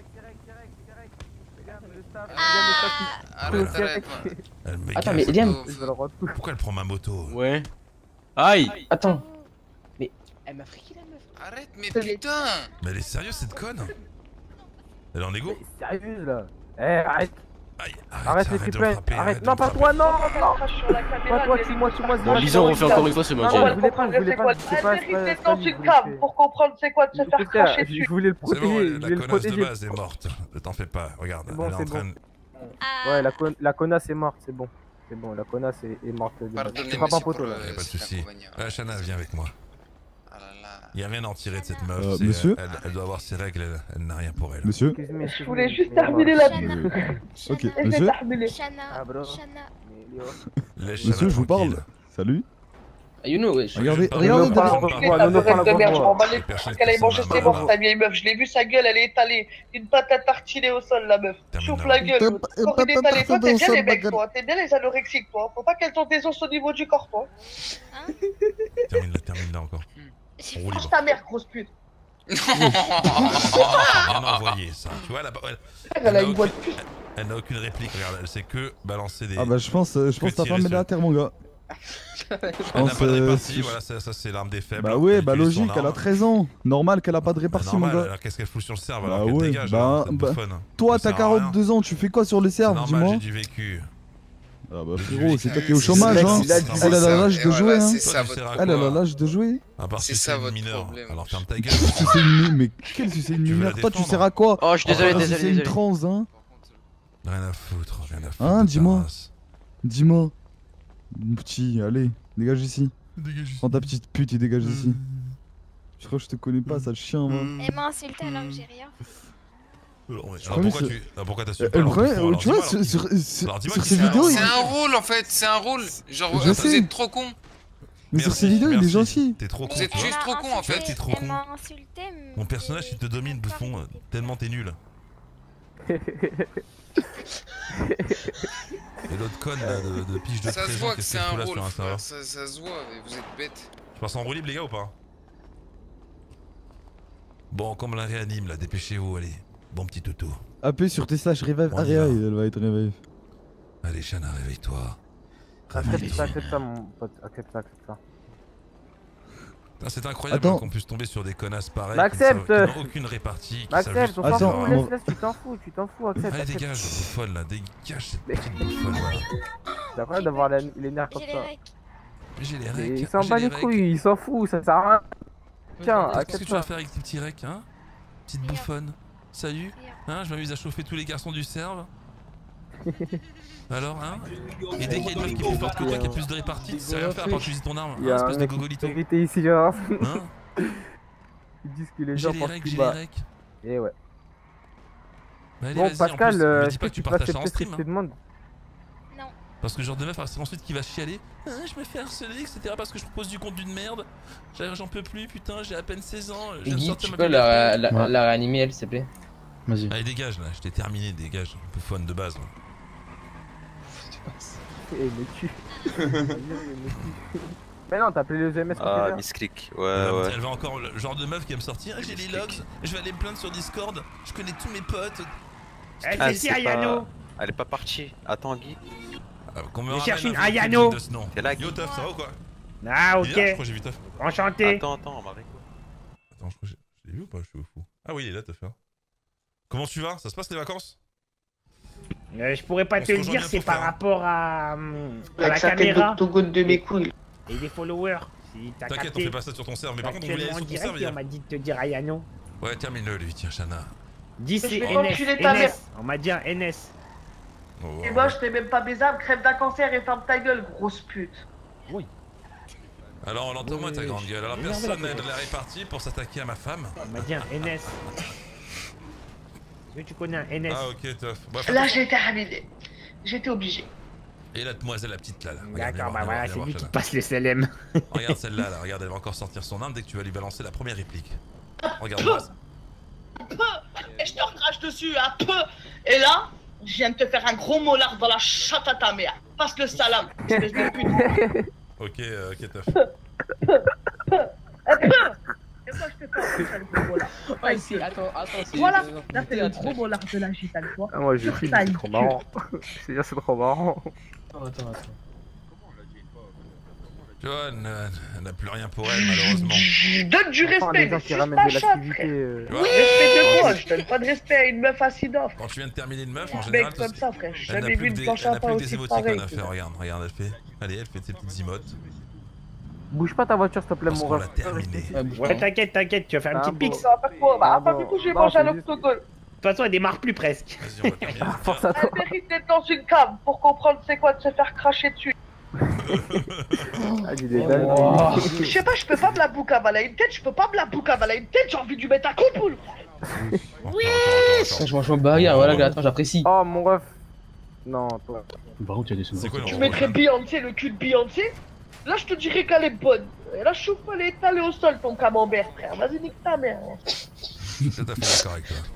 Attends, mais Liam, pourquoi elle prend ma moto? Ouais. Aïe. Attends. Mais elle m'a friqué la meuf. Arrête, mais putain. Mais elle est sérieuse cette conne? Elle est en égo? Sérieuse là. Arrête. Aïe, arrête les triplets, arrête, non pas toi, non, pas toi, tue-moi, Bon, Bison, on refait encore une fois ce match. Je voulais pas, c'est pas dans une cave pour comprendre c'est quoi de se faire cracher dessus. Je voulais le protéger, la connasse de base est morte, ne t'en fais pas, regarde, elle est en train de... Ouais, la connasse est morte, c'est bon. C'est bon, la connasse est morte. Tu frappes un poteau là. Pas de soucis. Chana, viens avec moi. Il n'y a rien à en tirer de cette meuf. Monsieur, elle doit avoir ses règles, elle n'a rien pour elle. Monsieur, je voulais juste terminer la vie. Ok, monsieur. Monsieur, je vous parle. Salut. You know, wesh. Regardez, qu'elle aille manger ses morts, ta vieille meuf. Je l'ai vu, sa gueule, elle est étalée. Une patate tartinée au sol, la meuf. Chauffe la gueule. Quand il est étalé, toi, t'es bien les mecs, toi. T'es bien les anorexiques, toi. Faut pas qu'elle tombe des os au niveau du corps, toi. Termine là encore. Franche ta mère, grosse pute. Bien envoyé ça. Tu vois, elle a une voix de pute. Elle n'a aucune réplique, regarde, elle sait que balancer des... Ah bah je pense ta femme elle est à terre mon gars. Elle n'a pas de répartie, voilà, ça c'est l'arme des faibles. Bah ouais, bah logique, elle a 13 ans. Normal qu'elle a pas de répartie mon gars. Alors qu'est-ce qu'elle fout sur le serve bah alors qu'elle ouais, dégage, toi t'as 42 ans, tu fais quoi sur le serve, dis-moi? Normal, j'ai du vécu. Ah bah frérot, c'est toi qui es au chômage hein. Elle a l'âge de jouer hein. Elle a l'âge de jouer. C'est ça votre problème. Alors ferme ta gueule. Mais quel succès une mineur? Toi tu sers à quoi? Oh je suis désolé, c'est une trans hein. Rien à foutre, rien à foutre. Hein, dis-moi. Dis-moi. Mon petit, allez, dégage ici. Dégage ici. Prends ta petite pute et dégage ici. Je crois que je te connais pas, sale chien, moi. Elle m'a insulté alors que j'ai rien. Alors pourquoi t'assumes pas? Tu vois, sur ces vidéos... C'est un rôle en fait, c'est un rôle. Genre, vous êtes trop con. Mais sur ces vidéos, il est gentil. T'es trop con. Vous êtes juste trop con en fait. T'es trop con. Mon personnage, il te domine, bouffon, tellement t'es nul. Et l'autre conne là, de piche de 13 ans. Ça se voit que c'est un rôle, frère. Ça se voit, mais vous êtes bête. Je passe en roue libre, les gars, ou pas? Bon, comme on la réanime là, dépêchez-vous, allez. Bon petit toutou. Appuie sur tes slash revive. Ah, elle va être revive. Allez, Shana, réveille-toi. Accepte ça, mon pote. Accepte ça. C'est incroyable qu'on puisse tomber sur des connasses pareils. Accepte. Qui n'ont aucune répartie. Accepte, on s'en fout, laisse, tu t'en fous, accepte. Allez, dégage, bouffonne là, dégage cette petite bouffonne là. C'est incroyable d'avoir les nerfs comme ça. J'ai les recs. Il s'en bat les couilles, il s'en fout, ça sert à rien. Tiens, accepte ça. Qu'est-ce que tu vas faire avec tes petits recs, hein? Petite bouffonne. Salut, hein, je m'amuse à chauffer tous les garçons du Serve. Alors, hein? Et dès qu'il y a une meuf qui est plus forte que toi, qui a plus de répartie, tu sais rien faire à part utiliser ton arme, hein, espèce de gogolito. Ici, là. Hein? Ils disent que les gens pensent plus bas. Et ouais. Bah, allez, bon, Pascal, me dis pas que tu partages ça en stream. Non. Parce que le genre de meuf, c'est ensuite qui va chialer. Ah, je me fais harceler, etc. Parce que je propose du contenu de merde. J'en peux plus, putain, j'ai à peine 16 ans. Guy, tu peux la réanimer, elle, s'il te plaît? Vas-y. Allez, dégage là, je t'ai terminé, dégage. Bouffonne de base. Mais non, t'as appelé les EMS. Ah, misclick, ouais. Elle va encore le genre de meuf qui va me sortir. Ah, j'ai les logs, je vais aller me plaindre sur Discord. Je connais tous mes potes. Elle fait Ayano. Elle est pas partie. Attends, Guy. Je cherche une Ayano. T'es là, Yo, Teuf, ça va ou quoi? Ah, ok. Je crois que j'ai vu Teuf. Enchanté. Attends, Mariko. Attends, je crois que je l'ai vu ou pas? Je suis fou. Ah oui, il est là, Teuf. Comment tu vas? Ça se passe les vacances? Je pourrais pas te le dire, c'est par rapport à la caméra de mes couilles. Et des followers. Si t'inquiète, on fait pas ça sur ton serveur, mais par contre on voulait aller sur ton serveur. On m'a dit de te dire Ayano. Ouais, termine-le lui, tiens, Shana. Dis c'est NS. On m'a dit un NS. Et moi je t'ai même pas baisé, crève d'un cancer et ferme ta gueule, grosse pute. Oui. Alors l'entends-moi ta grande gueule, alors personne n'est de la répartie pour s'attaquer à ma femme. On m'a dit un NS. Tu connais un NS? Ah ok, Teuf. Là j'ai été ramidé. J'étais obligé. Et la demoiselle, la petite là. D'accord, bah voilà, c'est lui qui passe le CLM. Regarde celle-là, là, regarde, elle va encore sortir son arme dès que tu vas lui balancer la première réplique. Regarde-moi. Et je te recrache dessus, un peu. Et là, je viens de te faire un gros molar dans la chatte à ta mère. Passe le salam, espèce de pute. Ok, Teuf. Et moi je te fais un gros molar. Ah, ici, attends, voilà, là c'est le gros molar de la gitane, toi. Ah, moi j'ai filmé, c'est trop marrant. C'est trop marrant. Attends. Johan n'a plus rien pour elle, malheureusement. Donne du respect, gens qui ramènent de l'activité. Oui, respect de quoi? Je donne pas de respect à une meuf à Sidorf. Quand tu viens de terminer une meuf, en général, comme ça, frère. J'ai elle n'a jamais vu une planche à pas plus aussi des émoticônes pareil. à faire, regarde, elle fait. Allez, elle fait ses petites emotes. Bouge pas ta voiture, s'il te plaît, mon ref. Ouais, t'inquiète, tu vas faire un petit pix. Pas du tout, j'ai mangé à l'octogone. De toute façon, elle démarre plus presque. Vas-y, on va terminer. Elle mérite d'être dans une cave pour comprendre c'est quoi de se faire cracher dessus. Je sais pas, je peux pas me la boucavaler une tête, j'ai envie de lui mettre un coup de boule. Oui. Je mange mon bagarre, voilà, attends, j'apprécie. Oh mon ref. Non, toi. Par contre, il y a des sous. Je mettrais Beyoncé, le cul de Beyoncé. Là, je te dirais qu'elle est bonne. Et là, je trouve qu'elle est étalée au sol, ton camembert, frère. Vas-y, nique ta mère. Tout à fait d'accord avec toi.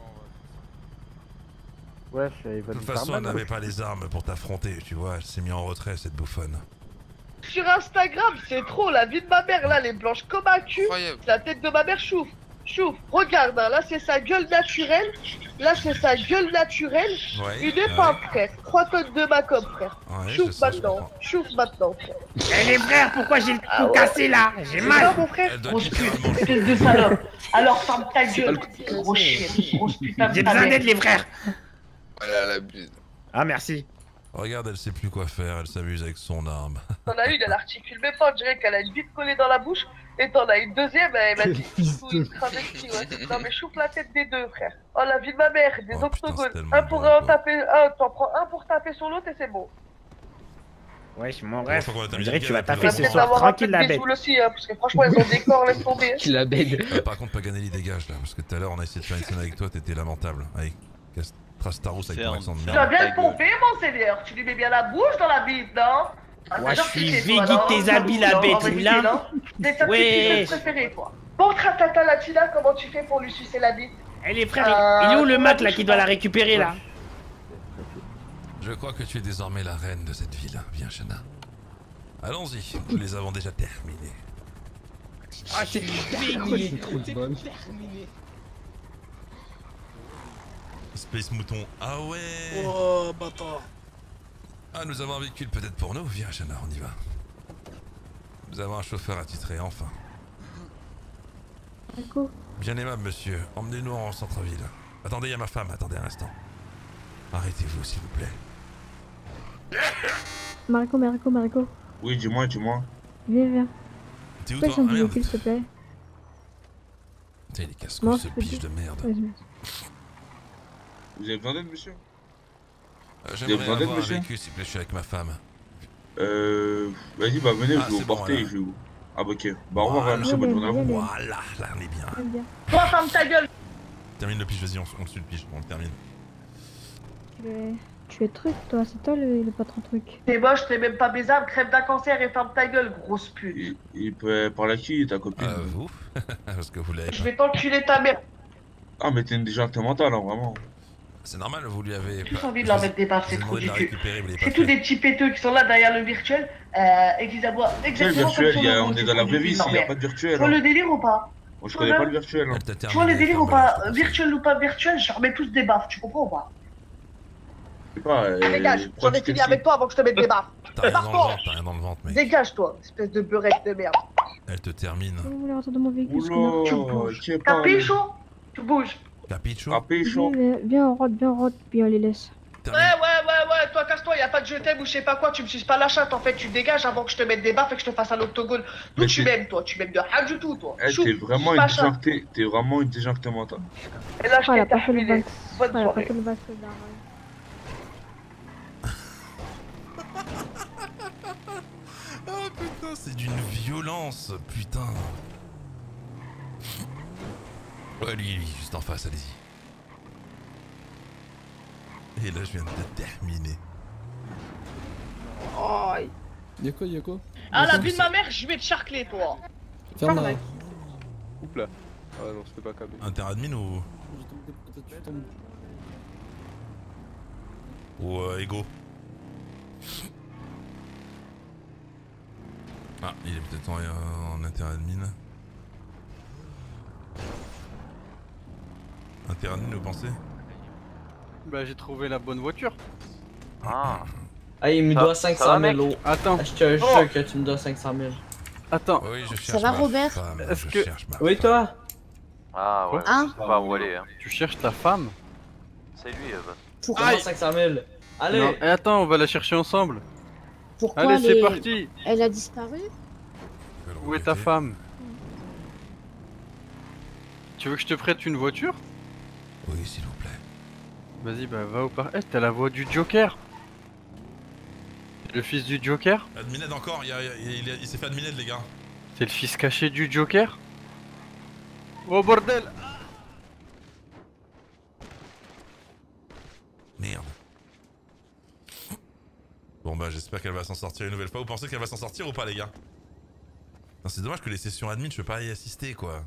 Wesh, il va de toute façon, elle n'avait pas les armes pour t'affronter, tu vois. Elle s'est mise en retrait, cette bouffonne. Sur Instagram, c'est trop. La vie de ma mère, là, elle est blanche comme un cul. La tête de ma mère, chouf. Regarde, hein, là, c'est sa gueule naturelle. Là, c'est sa gueule naturelle. Ouais, une épave, frère. 3 tonnes de macom, frère. Ouais, chouf maintenant, frère. Eh les frères, pourquoi j'ai le cou cassé là? J'ai mal. Non, mon frère. Grosse pute, espèce de salope. Alors, ferme ta gueule. Gros chien, grosse putain de J'ai besoin d'aide, les frères. Voilà la buse. Ah, merci. Regarde, elle sait plus quoi faire, elle s'amuse avec son arme. T'en as une, elle articule même pas, on dirait qu'elle a une bite collée dans la bouche. Et t'en as une deuxième, elle m'a dit une travestie, ouais. Non mais chouffe la tête des deux, frère. Oh la vie de ma mère, des octogones. Un pour taper, t'en prends un pour taper sur l'autre et c'est bon. Wesh, mon ref, on dirait que tu vas taper ce soir, tranquille la bête. Aussi, hein, parce que franchement, ils ont des corps, laisse tomber. Qui la bête. Par contre, Paganelli, dégage là, parce que tout à l'heure, on a essayé de faire une scène avec toi, t'étais lamentable. Avec Trastaros avec ton accent de merde. Tu vas bien le pomper, mon seigneur. Tu lui mets bien la bouche dans la bite, non? Ouais, je suis végui tes habits, la bête, là. C'est ta petite préférée, toi. Bon, Tratata Latina, comment tu fais pour lui sucer la bite? Eh les frères, il est où le mat là qui doit la récupérer là? Je crois que tu es désormais la reine de cette ville. Viens, Shana. Allons-y, nous les avons déjà terminés. Ah, c'est terminé. Space Mouton. Ah ouais. Oh, bâtard. Ah, nous avons un véhicule peut-être pour nous. Viens, Shana, on y va. Nous avons un chauffeur attitré, enfin. Bien aimable, monsieur. Emmenez-nous en centre-ville. Attendez, il y a ma femme. Attendez un instant. Arrêtez-vous, s'il vous plaît. Marco. Oui, dis-moi. Viens. T'es où, toi? toi? S'il te plaît. Putain, il est casse-couilles, ce biche de merde. Vous avez besoin d'aide, monsieur? J'aimerais avoir un véhicule, s'il vous plaît, je suis avec ma femme. Vas-y, bah venez, je vais vous porter et je vais vous... Ah bah ok. Bah au revoir, monsieur, bonne journée à vous. Voilà, là on est bien. Toi, ferme ta gueule. Termine le pitch, vas-y, on suit le pitch, on le termine. Tu es truc, toi, c'est toi le patron truc. T'es moche, t'es même pas baisable, crève d'un cancer et ferme ta gueule, grosse pute. Il peut parler à qui, ta copine? Vous? Parce que vous l'avez. Je vais t'enculer ta mère. Ah, mais t'es une déjecte mentale, hein, vraiment. C'est normal, vous lui avez. J'ai envie de leur mettre des baffes, c'est trop du cul. C'est tous des petits péteux qui sont là derrière le virtuel et qui aboient exactement comme sur le on est dans la vraie vie ici, il n'y a pas de virtuel. Tu vois le délire ou pas? Moi je connais pas le virtuel. Tu vois le délire ou pas? Virtuel ou pas virtuel, je remets tous des baffes, tu comprends ou pas? Je sais pas. Dégage, j'en ai fini avec toi avant que je te mette des baffes. T'as rien dans le ventre, mec. Dégage toi, espèce de beurette de merde. Elle te termine. Vous voulez rentrer dans mon véhicule? Tu bouges. Capichon? Tu bouges. Capichon? Viens, on rentre, puis on les laisse. Ouais, toi casse-toi, y'a pas de je t'aime ou je sais pas quoi, tu me suces pas la chatte en fait, tu dégages avant que je te mette des baffes et que je te fasse un octogone. D'où tu m'aimes toi, tu m'aimes de rien du tout toi. T'es vraiment une déjecte mentale. Et là je t'ai terminé. Bonne soirée. Oh putain, c'est d'une violence, putain. Ouais, lui, juste en face, allez-y. Et là, je viens de terminer. Oh. Y'a quoi? Ah, la vie de ma mère, je vais te charcler, toi. Ferme-la. Oups là. Ah non, c'était pas câblé. Interadmin ou. Ou Ego. Ah, il est peut-être en interadmin. Interadmin, vous pensez? Bah, j'ai trouvé la bonne voiture. Ah, il me doit 500 000 euros. Attends. Je te jure que tu me dois 500 000. Attends. Oui, je cherche. Ça va, Robert? Est-ce que. Oui, toi? Ah ouais, hein? je sais pas où aller. Hein. Tu cherches ta femme? C'est lui, Pourquoi 500 000? Allez! Non, attends, on va la chercher ensemble. Pourquoi? Allez, c'est parti! Elle a disparu? Où est ta femme? Tu veux que je te prête une voiture? Oui, s'il vous plaît. Vas-y, bah va au parc. Eh, t'as la voix du Joker! Le fils du Joker? Admined encore, il s'est fait admined, les gars. C'est le fils caché du Joker? Oh bordel! Merde. Bon bah j'espère qu'elle va s'en sortir une nouvelle fois. Vous pensez qu'elle va s'en sortir ou pas, les gars? C'est dommage que les sessions admin je peux pas y assister, quoi.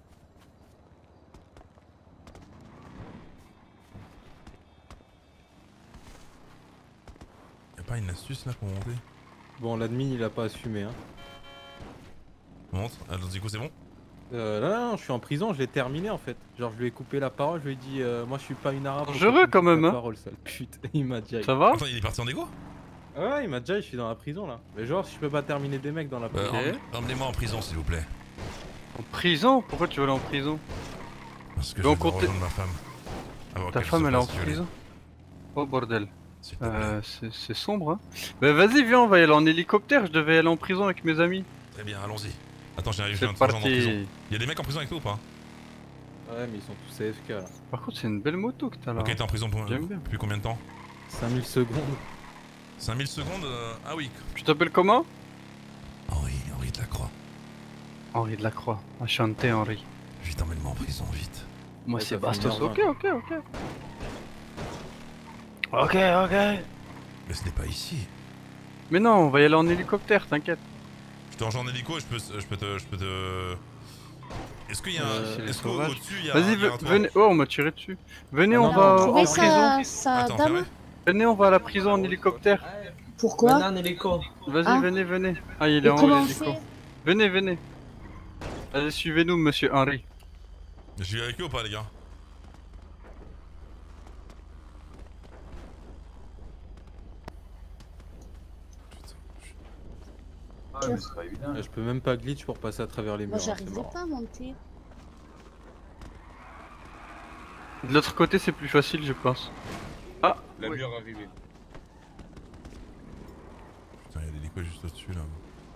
Y'a pas une astuce là pour monter? Bon, l'admin il a pas assumé, hein. Monte, alors du coup c'est bon? Non, je suis en prison, je l'ai terminé en fait. Genre, je lui ai coupé la parole, je lui ai dit, moi je suis pas une arabe. Dangereux quand même, hein. Parole, sale pute. Il m'a déjà. Ça va? Attends, il est parti en égo? Ouais, il m'a déjà, je suis dans la prison là. Mais genre, si je peux pas terminer des mecs dans la prison. Emmenez-moi en prison, s'il vous plaît. En prison? Pourquoi tu veux aller en prison? Parce que je vais rejoindre ma femme. Ta femme elle est en prison? Oh bordel. C'est sombre, hein. Bah vas-y, viens, on va y aller en hélicoptère, je devais aller en prison avec mes amis. Très bien, allons-y. Attends, j'ai un agent en prison. Y'a des mecs en prison avec toi ou pas? Ouais, mais ils sont tous AFK là. Par contre, c'est une belle moto que t'as là. Ok, t'es en prison depuis combien de temps? 5000 secondes. 5000 secondes ah oui. Tu t'appelles comment? Henri de la Croix. Henri de la Croix. Enchanté, Henri. Vite, emmène-moi en prison, vite. Moi, c'est Bastos. Ok. Ok. Mais ce n'est pas ici. Mais non, on va y aller en hélicoptère, t'inquiète. Je te rejoins en hélico et je peux te... Est-ce qu'il y a un... Est-ce qu'au-dessus il y a... Vas-y, venez... Oh, on m'a tiré dessus. Venez, on va en prison. Venez, on va à la prison en hélicoptère. Pourquoi? Vas-y, venez. Ah, il est en haut l'hélico. Venez. Allez, suivez-nous, monsieur Henri. Je vais avec eux ou pas, les gars? C'est pas évident. Je peux même pas glitch pour passer à travers les murs. Moi, j'arrivais pas à monter. De l'autre côté, c'est plus facile, je pense. Ah, la mur arrivée. Putain, y'a des hélicos juste au-dessus là.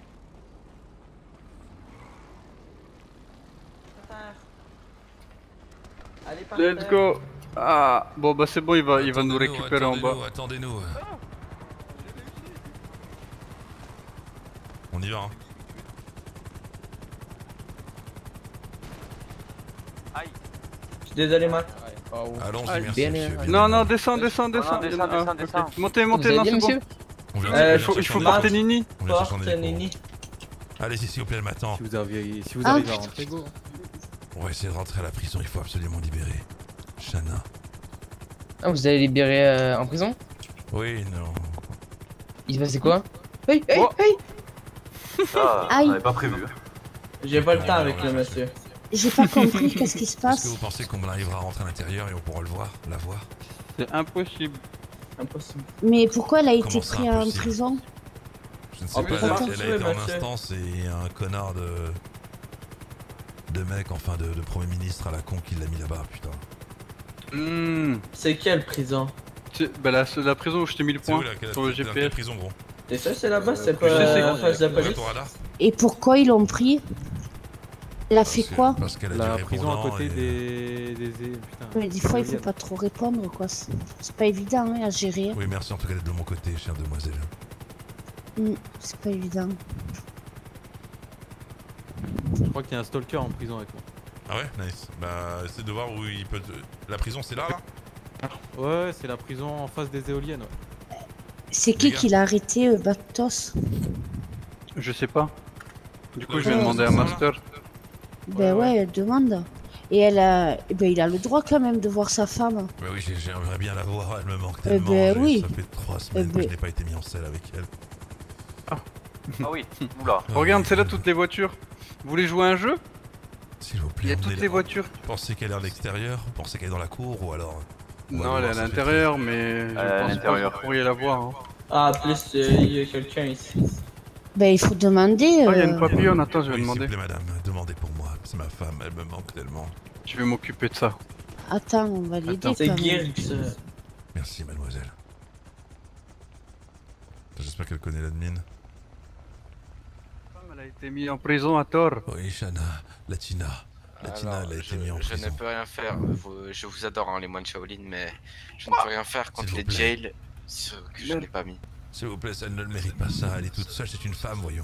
Let's go. Ah, bon bah c'est bon, il va nous récupérer en bas. Attendez-nous. On y va, hein. Aïe. Je suis désolé, Matt. Allons-y, merci. Non, descends. Descends. Montez, non, c'est bon. Il faut porter Nini. Allez-y, s'il vous plaît, le matin. Si vous arrivez à rentrer, go. On va essayer de rentrer à la prison, il faut absolument libérer Shanna. Ah, vous allez libérer en prison? Oui, non. Il se passait quoi? Hey. Ah, on n'avait pas prévu. J'ai pas le temps avec le monsieur. J'ai pas compris qu'est-ce qui se passe. Est-ce que vous pensez qu'on arrivera à rentrer à l'intérieur et on pourra la voir? C'est impossible. Mais pourquoi elle a été prise en prison? Je ne sais pas, elle a été en instance et un connard de mec, enfin de premier ministre à la con qui l'a mis là-bas, putain. C'est quelle prison? Bah la prison où je t'ai mis le point sur le GPS. Prison, gros. Et ça c'est là-bas, c'est pas en face de la police. Et pourquoi ils l'ont pris? Elle a fait quoi? Parce qu'elle a la dû prison à côté et... des... Putain. Mais des fois il faut pas trop répondre quoi, c'est pas évident hein, à gérer. Oui merci en tout cas d'être de mon côté, chère demoiselle. C'est pas évident. Je crois qu'il y a un stalker en prison avec moi. Ah ouais, nice. Bah essaie de voir où il peut... La prison c'est là? Ouais, c'est la prison en face des éoliennes. Ouais. C'est qui l'a arrêté, Bastos? Je sais pas. Du coup je vais demander à Master. Ben ouais, elle demande. Et elle a... Ben il a le droit quand même de voir sa femme. Bah oui, j'aimerais bien la voir, elle me manque tellement. Ben oui. Ça fait 3 semaines que je n'ai pas été mis en selle avec elle. Ah oui, oula. Regarde, c'est là toutes les voitures. Vous voulez jouer à un jeu? S'il vous plaît. Il y a toutes les voitures. Vous pensez qu'elle est à l'extérieur? Vous pensez qu'elle est dans la cour ou alors... Non, elle est à l'intérieur, mais je pense pas que vous pourriez la voir. Hein. Ah, plus il y a quelqu'un ici. Ben il faut demander. Ah, il y a une papillonne, attends, je vais demander. S'il vous plaît, madame, demandez pour moi. C'est ma femme, elle me manque tellement. Je vais m'occuper de ça. Attends, on va l'aider. C'est Gears. Merci, mademoiselle. J'espère qu'elle connaît l'admin. Elle a été mise en prison à tort. Oui, Shanna, Latina, elle a été mise en prison. Je ne peux rien faire. Je vous adore, hein, les moines Shaolin, mais je ne peux rien faire contre les jails que je n'ai pas mis. S'il vous plaît, elle ne le mérite pas ça. Elle est toute seule, c'est une femme, voyons.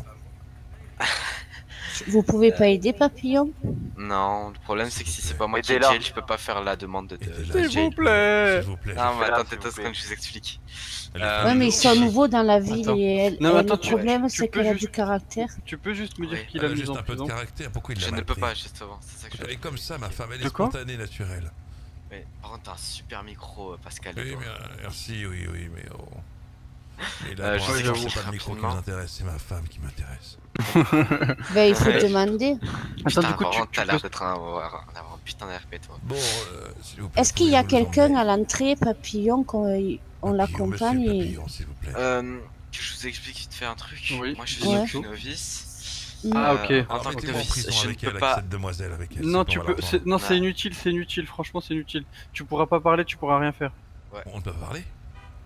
Vous pouvez pas aider Papillon? Non, le problème c'est que si c'est pas moi qui est jail, je peux pas faire la demande de jail. S'il vous plaît. Non, mais attends, comme je vous explique. Ouais, mais ils sont nouveaux dans la ville et le problème c'est qu'elle a du caractère. Tu peux juste me dire qu'il a mis en prison? Juste un peu de caractère, pourquoi il l'a Je mal ne peux pris? pas, justement, c'est ça que je... Elle est comme ça, ma femme, elle est spontanée, naturelle. Mais par contre, t'as un super micro, Pascal. Oui, merci, oui, mais oh... Mais là, c'est pas le micro qui nous intéresse, c'est ma femme qui m'intéresse. Ben, il faut demander. Attends, du coup, t'as l'air d'être d'avoir un putain d'RP, toi. Bon, s'il vous plaît. Est-ce qu'il y a quelqu'un à l'entrée, Papillon, qu'on l'accompagne et... Que je vous explique vite fait un truc. Oui. Moi, je suis novice. Ah, ok. En tant que novice, je ne peux pas... cette demoiselle avec elle. Non, tu peux... Non, c'est inutile, franchement, c'est inutile. Tu pourras pas parler, tu pourras rien faire. Ouais. On ne peut pas parler?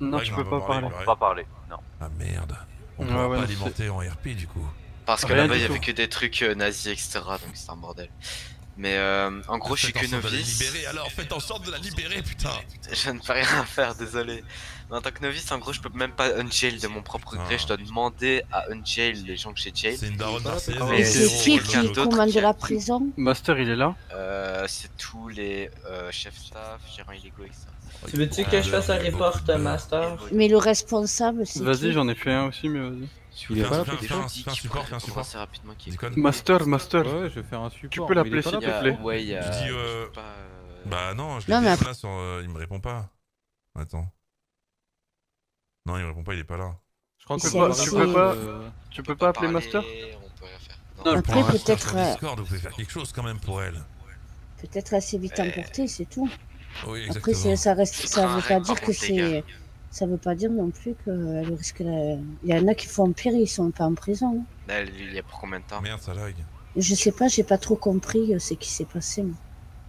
Non, tu peux pas parler. On peut pas parler, non. Ah merde. On peut pas alimenter en RP du coup. Parce que là-bas il y avait que des trucs nazis, etc. Donc c'est un bordel. Mais en gros, je suis que novice. Alors faites en sorte de la libérer, putain. Je ne peux rien faire, désolé. Mais en tant que novice, en gros, je peux même pas unjail de mon propre gré. Je dois demander à unjail les gens que j'ai jail. C'est une daronne marseillaise. Et c'est qui commande de la prison? Master, il est là. C'est tous les chefs staff, gérants illégaux, etc. Tu veux-tu que je fasse un report, Master? Mais le responsable, c'est. Vas-y, j'en ai fait un aussi, mais vas-y. Il est pas là, fais un support, fais un support. assez rapidement qui Master. Ouais, je vais faire un support. Tu peux l'appeler s'il te plaît. Ouais, il y a. Je dis bah non, je l'ai là sur. Il me répond pas. Attends. Non, il me répond pas, il est pas là. Je crois que tu peux pas appeler Master. Après, peut-être. Discord, vous pouvez faire quelque chose quand même pour elle. Peut-être assez vite emporté, c'est tout. Oui, après, ça veut pas dire que c'est. Ça veut pas dire non plus qu'elle risque la... Il y en a qui font pire, ils sont pas en prison. Là, il y a pour combien de temps? Merde, ça lag. Je sais pas, j'ai pas trop compris ce qui s'est passé. Moi.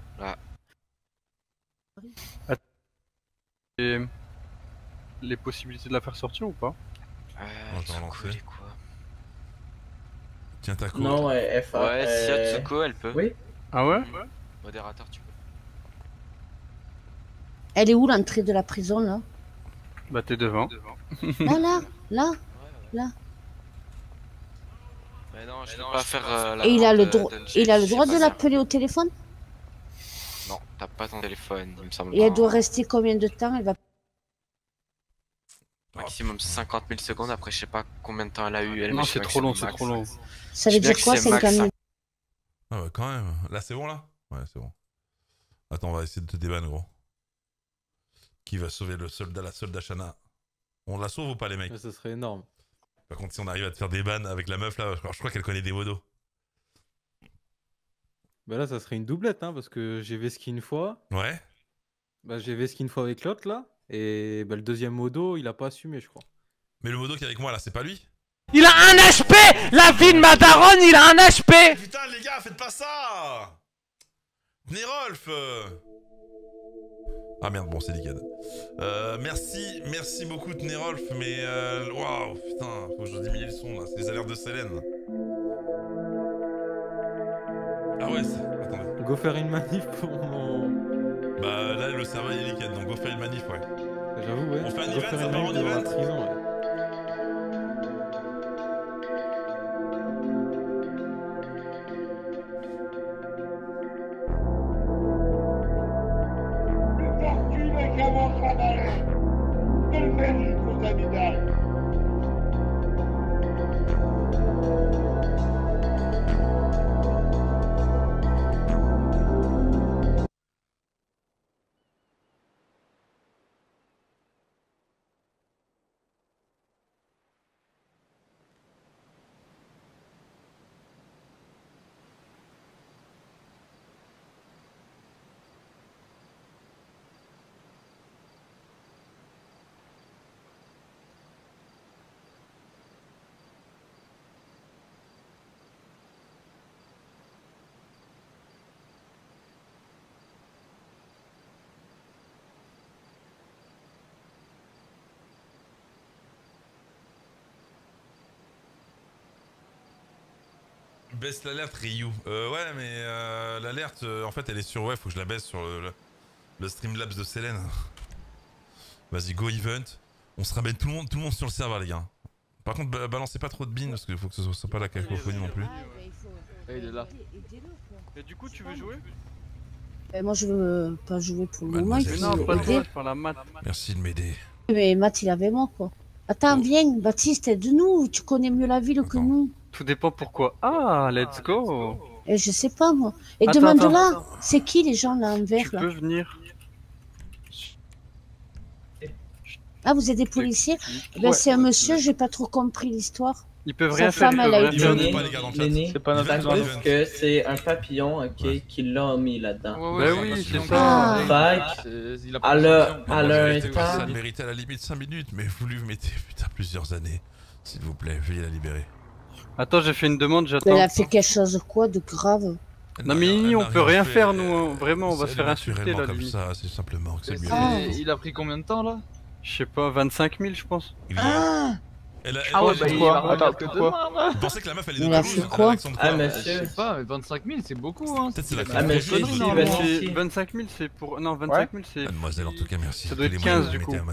Ah. Et les possibilités de la faire sortir ou pas? Tsuko, quoi. Tiens ta co. Non, ouais, FA. Ouais, si y a Tsuko, elle peut. Oui. Ah ouais? Modérateur, tu peux. Elle est où l'entrée de la prison là? Bah t'es devant. Là. Mais non, je peux pas faire la. Et il a le droit de l'appeler au téléphone? Non, t'as pas ton téléphone, il me semble. Et elle doit rester combien de temps? Elle va. Maximum 50 000 secondes, après je sais pas combien de temps elle a eu. Elle non, c'est trop long, c'est trop long. Ça veut dire quoi, 50 minutes? Ah ouais, quand même. Là, c'est bon là? Ouais, c'est bon. Attends, on va essayer de te débanner, gros. Qui va sauver la soldat Shana? On la sauve ou pas, les mecs? Ça serait énorme. Par contre, si on arrive à te faire des bans avec la meuf là, je crois qu'elle connaît des modos. Bah là, ça serait une doublette, hein, parce que j'ai vesqué une fois. Ouais. Bah j'ai vesqué une fois avec l'autre là. Et bah le deuxième modo, il a pas assumé, je crois. Mais le modo qui est avec moi là, c'est pas lui? Il a un HP! La vie de ma daronne, il a un HP! Putain, les gars, faites pas ça! Nerolf! Ah merde, bon, c'est Ligad. Merci beaucoup Tnerolf, mais waouh, putain, faut que je diminue le son là, c'est les alertes de Selene. Ah ouais, attendez. Go faire une manif pour mon... Bah là, le serveur est Ligad, donc go faire une manif, ouais. J'avoue, ouais. On fait un event, ça part en event. Baisse l'alerte Ryu. Ouais, mais l'alerte, en fait, elle est sur... Ouais, faut que je la baisse sur le Streamlabs de Selene. Vas-y, go event. On se ramène tout le monde sur le serveur, les gars. Par contre, balancez pas trop de bins, parce qu'il faut que ce soit pas la cacophonie non plus. Il est là. Et du coup, tu veux jouer? Moi, je veux pas jouer pour le moment. Non, pas le par la mat. Merci de m'aider. Mais Matt, il avait moi, quoi. Attends, viens, Baptiste, aide-nous. Tu connais mieux la ville que nous. Tout dépend pourquoi. Ah, let's go. Et je sais pas, moi. Et demande-là, c'est qui les gens là en vert là? Tu peux venir. Ah, vous êtes des policiers? Ben, c'est un monsieur, j'ai pas trop compris l'histoire. Ils peuvent rien faire. C'est pas notre chose que c'est un papillon, ok, qui l'a mis là-dedans. Bah oui, c'est ça. Ça méritait à la limite 5 minutes, mais vous lui mettez putain plusieurs années. S'il vous plaît, veuillez la libérer. Attends, j'ai fait une demande, j'attends. Elle a fait quelque chose de quoi de grave? Non mais on peut rien faire nous, hein. Vraiment on va se faire insulter là. Comme ça, c'est simplement que c'est mieux. Il a pris combien de temps là? Je sais pas, 25 000 je pense. Ah ouais, bah il va attends, pourquoi vous pensez que la meuf elle est de Il a fait quoi? Ah, Je monsieur. sais pas, mais 25 000 c'est beaucoup hein. Peut-être c'est la Ah, monsieur, Bah, si, 25 000 c'est pour. Non, 25 000 c'est. Mademoiselle, en tout cas, merci. Ça doit être 15 du coup.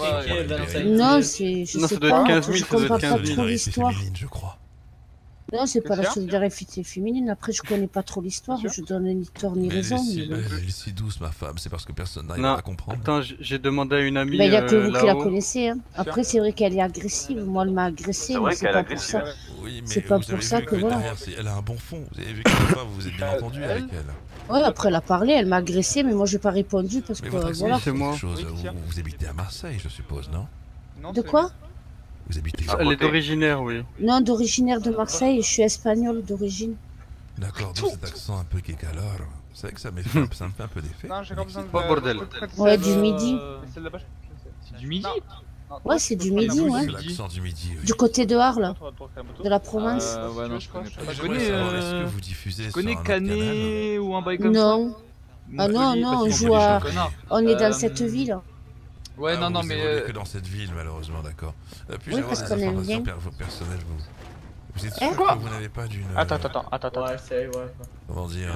Non, c'est. Je Non, sais ça doit être pas, 15 000, je ça doit être comprends 15 pas 000. trop l'histoire. je crois. Non, c'est pas la solidarité féminine. Après, je connais pas trop l'histoire. Je donne ni tort ni raison. Laissez douce, ma femme. C'est parce que personne n'arrive à comprendre. Attends, j'ai demandé à une amie. Il y a que vous qui la connaissez. Hein. Après, c'est vrai qu'elle est agressive. Moi, elle m'a agressée, mais c'est pas pour ça. C'est pas pour ça que voilà. Elle a un bon fond. Vous avez vu que vous vous êtes bien entendu avec elle. Ouais, après, elle a parlé, elle m'a agressé, mais moi, j'ai pas répondu parce que voilà. C'est moi. Vous habitez à Marseille, je suppose, non? De quoi? Vous habitez Elle est d'originaire, oui. Non, d'originaire de Marseille, je suis espagnole d'origine. D'accord, donc cet accent un peu kékalor, c'est vrai que ça me fait un peu d'effet. Non, j'ai pas besoin de... Oh bordel. Ouais, du midi. C'est du midi? Ouais, c'est du midi, ouais. C'est l'accent du midi, oui. Du côté de Arles, de la province. Ouais, non, je connais pas. Est-ce que vous diffusez Tu connais sur un autre canal Canet ou un bail comme ça? Non. Ah non, non, on joue à... On est dans cette ville. Ouais, non, non, vous mais... évoluez que dans cette ville, malheureusement, d'accord. Oui, parce qu'on aime bien. Personnelles, vous êtes sûr que vous n'avez pas d'une... Attends. Ouais, c'est ouais. Comment dire,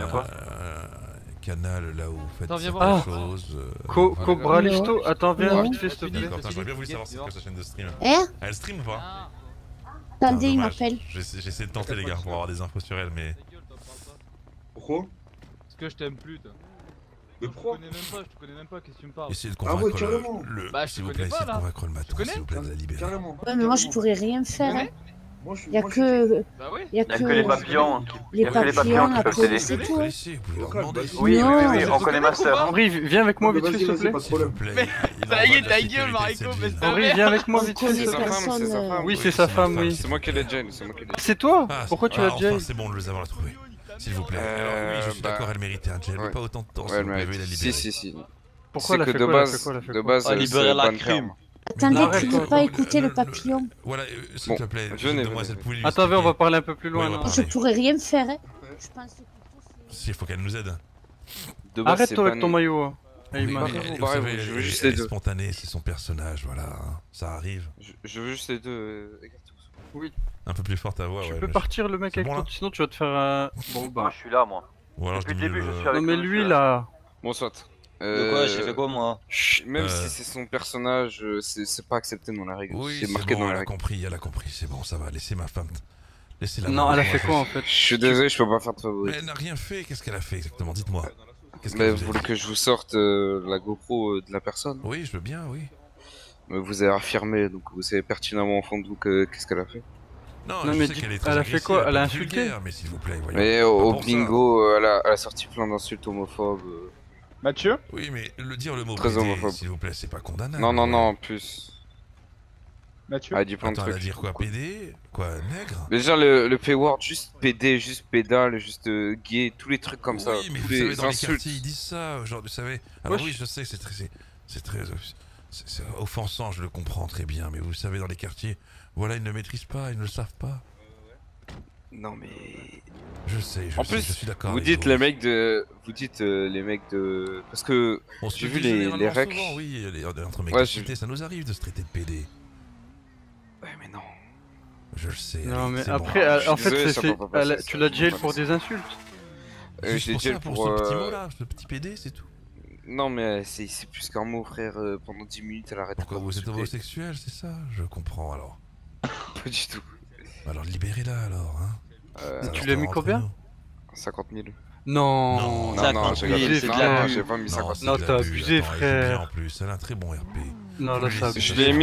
canal là où vous faites des choses... Cobralisto, attends, viens vite fait, s'il te plaît. D'accord, j'aurais bien voulu savoir c'est quoi sa chaîne de stream. Hein? Elle stream ou pas? Attendez, il m'appelle. J'essaie de tenter les gars pour avoir des infos sur elle, mais... Pourquoi? Parce que je t'aime plus, toi. Mais pourquoi? Je te connais même pas, qu'est-ce que tu me parles? Essayez de convaincre le... Bah, s'il vous plaît, essayez de convaincre le maton, s'il vous plaît, de la libérer. Ouais, mais moi, je pourrais rien faire, hein. Il y a que... Il y a que les papillons. Les papillons, la police et tout. Oui, on connaît ma soeur. Henri, viens avec moi vite fait, s'il te plaît. S'il vous plaît. Ça y est, ta gueule, Mariko, Henri, viens avec moi vite fait. C'est sa femme. Oui, c'est sa femme, oui. C'est moi qui l'ai jail, C'est toi? Pourquoi tu l'as jail? C'est bon, nous avons la trouvé. S'il vous plaît. Alors oui, je suis d'accord, elle méritait un jail, mais pas autant de temps. Ouais, elle méritait. Si. Pourquoi elle a fait quoi? De base, libérer la crime. Attendez, tu peux pas écouter le papillon. Voilà, s'il te plaît, demoiselle Pouille. Attends, on va parler un peu plus loin. Je pourrais rien faire, hein. Je pense que... Si, il faut qu'elle nous aide. Arrête-toi avec ton maillot. Vous savez, je veux juste les deux. Spontané, c'est son personnage, voilà. Ça arrive. Je veux juste les deux. Oui. Un peu plus fort ta voix, ouais. Tu peux partir le mec avec toi, sinon tu vas te faire un... Bon bah... Je suis là, moi. Depuis le début, je suis avec Non mais lui là... Bon, soit. De quoi? J'ai fait quoi, moi? Même si c'est son personnage, c'est pas accepté dans la règle. Oui, c'est marqué dans la règle. Elle a compris, c'est bon, ça va. Laissez ma femme. Laissez-la. Non, elle a fait quoi en fait? Je suis désolé, je peux pas faire de favori. Mais elle n'a rien fait, qu'est-ce qu'elle a fait exactement? Dites-moi. Vous voulez que je vous sorte la GoPro de la personne? Oui, je veux bien, oui. Vous avez affirmé, donc vous savez pertinemment au fond de vous qu'est-ce qu'elle a fait. Non, mais elle a fait quoi? Elle a insulté? Mais s'il vous plaît, voyons. Mais au bingo, elle a sorti plein d'insultes homophobes. Mathieu? Oui, mais dire le mot très homophobe, s'il vous plaît, c'est pas condamnable. Non, plus. Mathieu? Elle a dit plein de trucs. Elle a dit quoi? PD? Quoi? Nègre? Déjà, le P-word, juste PD, juste pédale, juste gay, tous les trucs comme ça. Oui, mais vous savez, dans les quartiers, ils disent ça, genre, vous savez. Alors oui, je sais, c'est très offensant, je le comprends très bien, mais vous savez, dans les quartiers, voilà, ils ne maîtrisent pas, ils ne le savent pas. Non mais... Je sais, je suis d'accord. Vous dites les mecs de... Parce que... J'ai vu les recs... Souvent, oui, entre mecs de cité, ça nous arrive de se traiter de PD. Ouais mais non. Je le sais. Non mais après, en fait, tu l'as jail pour des insultes. J'ai jail pour ce petit mot là, ce petit PD, c'est tout. Non mais c'est plus qu'un mot frère, pendant 10 minutes elle arrête. Pourquoi vous êtes homosexuel, c'est ça? Je comprends alors. Pas du tout. Alors libérez-la alors, hein. Tu l'as mis combien? 50 000. Non, j'ai pas mis 50 000. Non, t'as abusé frère. En plus, elle a un très bon RP. Non, là ça.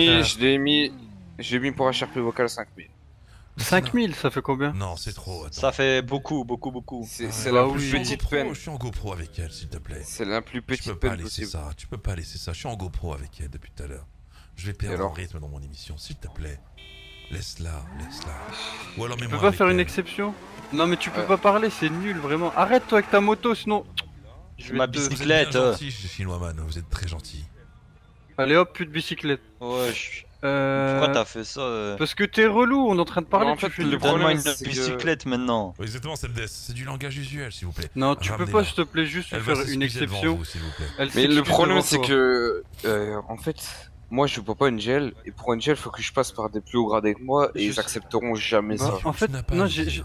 J'ai mis pour HRP vocal 5 000. 5 000, ça fait combien? Non, c'est trop. Attends. Ça fait beaucoup. C'est la plus petite peine. Je suis en GoPro avec elle, s'il te plaît. C'est la plus petite peine possible. Tu peux pas laisser ça. Je suis en GoPro avec elle depuis tout à l'heure. Je vais perdre en rythme dans mon émission, s'il te plaît. Laisse-la. Ou alors tu peux pas faire une exception? Non mais tu peux pas parler, c'est nul vraiment. Arrête-toi avec ta moto, sinon... Je ma bicyclette. Vous êtes gentil, Chinois-man, vous êtes très gentil. Allez hop, plus de bicyclette. Ouais, pourquoi t'as fait ça? Parce que t'es relou, on est en train de parler, tu fais donne-moi une bicyclette maintenant. Exactement, c'est du langage usuel, s'il vous plaît. Non, tu peux pas, s'il te plaît, juste faire une exception. Mais le problème, c'est que... en fait, Moi je peux pas une gel, et pour une gel faut que je passe par des plus hauts gradés que moi, et ils accepteront jamais ça. En fait, non,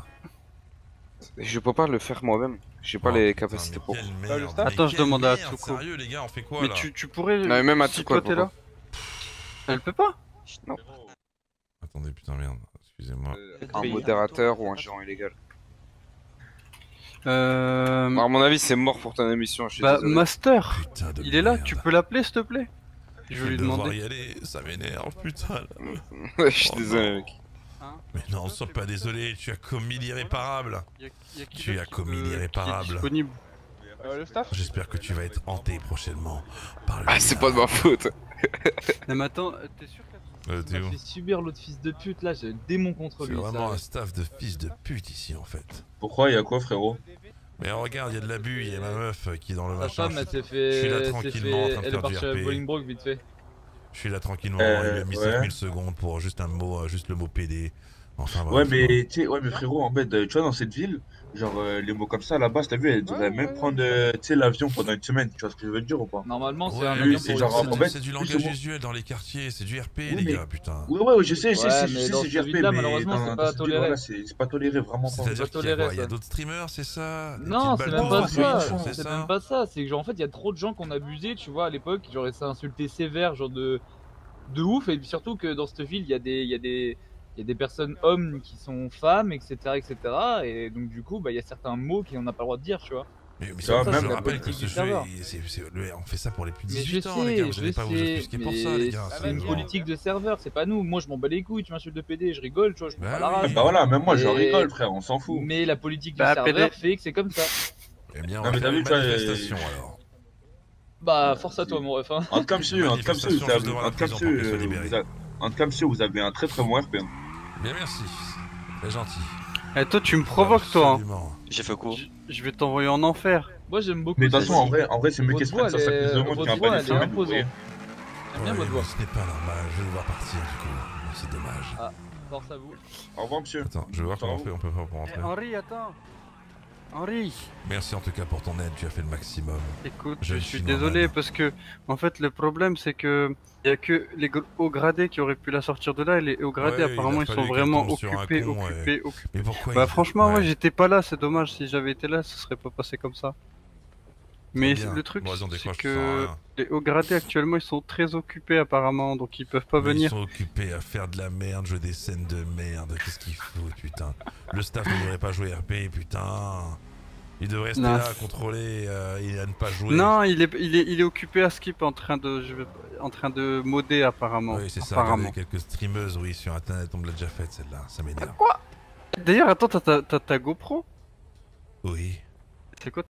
je peux pas le faire moi-même, j'ai pas les capacités pour. Attends, je demande à Tsuko. Sérieux les gars, on fait quoi mais là? tu pourrais. Non, mais même à si Tsuko, toi t'es là. Elle peut pas? Non. Attendez, putain, merde, excusez-moi. Un modérateur ou un gérant illégal. À mon avis, c'est mort pour ton émission. Je suis désolé. Master, il est là, merde. tu peux l'appeler s'il te plaît? Je vais lui demander. Y aller, ça m'énerve, putain. Je suis désolé, mec. Mais non, sois pas désolé, tu as commis l'irréparable. Tu as commis l'irréparable. J'espère que tu vas être hanté prochainement par le. Ah, c'est pas de ma faute. Non, mais attends, t'es sûr que tu fait subir l'autre fils de pute là, j'ai démon contre lui. C'est vraiment un staff de fils de pute ici en fait. Pourquoi? Y'a quoi, frérot? Mais regarde, il y a de l'abus, il y a ma meuf qui est dans le machin. Sa femme, elle s'est fait. Je suis là tranquillement en train de elle est faire du partie à RP. Bolingbroke vite fait. Je suis là tranquillement, il a mis 5000 secondes pour juste un mot, juste le mot PD. Enfin, ouais, mais tu sais, ouais, mais frérot, en fait, tu vois, dans cette ville, genre les mots comme ça, là-bas, t'as vu, elle devrait même prendre l'avion pendant une semaine, tu vois ce que je veux te dire ou pas? Normalement, c'est ouais, un avion c'est du langage usuel dans les quartiers, c'est du RP, les gars, putain. Ouais, je sais, c'est du RP, mais malheureusement, c'est pas toléré. C'est pas toléré, vraiment pas. C'est-à-dire qu'il y a d'autres streamers, c'est ça? Non, c'est même pas ça, c'est même pas ça, c'est que genre en fait, il y a trop de gens qui ont abusé, tu vois, à l'époque, genre ça insulté sévère, genre de ouf, et puis surtout que dans cette ville, il y a des personnes hommes qui sont femmes, etc. Et donc du coup, il y a certains mots qu'on n'a pas le droit de dire, tu vois. Mais ça, je rappelle que ce jeu, on fait ça pour les plus de 18 ans, les gars, vous n'allez pas vous offusquer pour ça, les gars. C'est une politique de serveur, c'est pas nous. Moi, je m'en bats les couilles, tu m'insultes de PD, je rigole, tu vois, je me bats la rage. Bah voilà, même moi, je rigole, frère, on s'en fout. Mais la politique du serveur fait que c'est comme ça. Eh bien, on va faire une manifestation, alors. Bah, force à toi, mon ref. En tout cas, monsieur, vous avez un très bon RP. Bien, merci. C'est gentil. Eh, toi, tu me provoques, toi. J'ai fait quoi? Je vais t'envoyer en enfer. Moi, j'aime beaucoup. Mais de toute façon, en vrai, c'est mieux qu'elle se prenne sur sa prise de monde qui a un panier de semaine. J'aime bien votre voix. Ce n'est pas normal, je vais devoir partir, du coup. C'est dommage. Ah, force à vous. Au revoir, monsieur. Attends, je vais voir comment on peut faire pour rentrer. Henri, attends. Henri. Merci en tout cas pour ton aide, tu as fait le maximum. Écoute, je suis désolé parce que en fait le problème c'est que il y a que les hauts gradés qui auraient pu la sortir de là et les hauts gradés apparemment ils sont vraiment occupés. Mais pourquoi bah franchement ouais j'étais pas là, c'est dommage, si j'avais été là ça serait pas passé comme ça. Mais le truc c'est que les hauts gradés actuellement ils sont très occupés apparemment donc ils peuvent pas venir. Ils sont occupés à faire de la merde, jouer des scènes de merde, qu'est-ce qu'il faut putain. Le staff ne devrait pas jouer RP putain. Il devrait rester là à contrôler et à ne pas jouer. Non, il est occupé à skip en train de modder apparemment. Oui, c'est ça, il y a quelques streameuses oui sur internet, on me l'a déjà fait celle-là, ça m'énerve. Quoi? D'ailleurs, attends, t'as ta GoPro? Oui. C'est quoi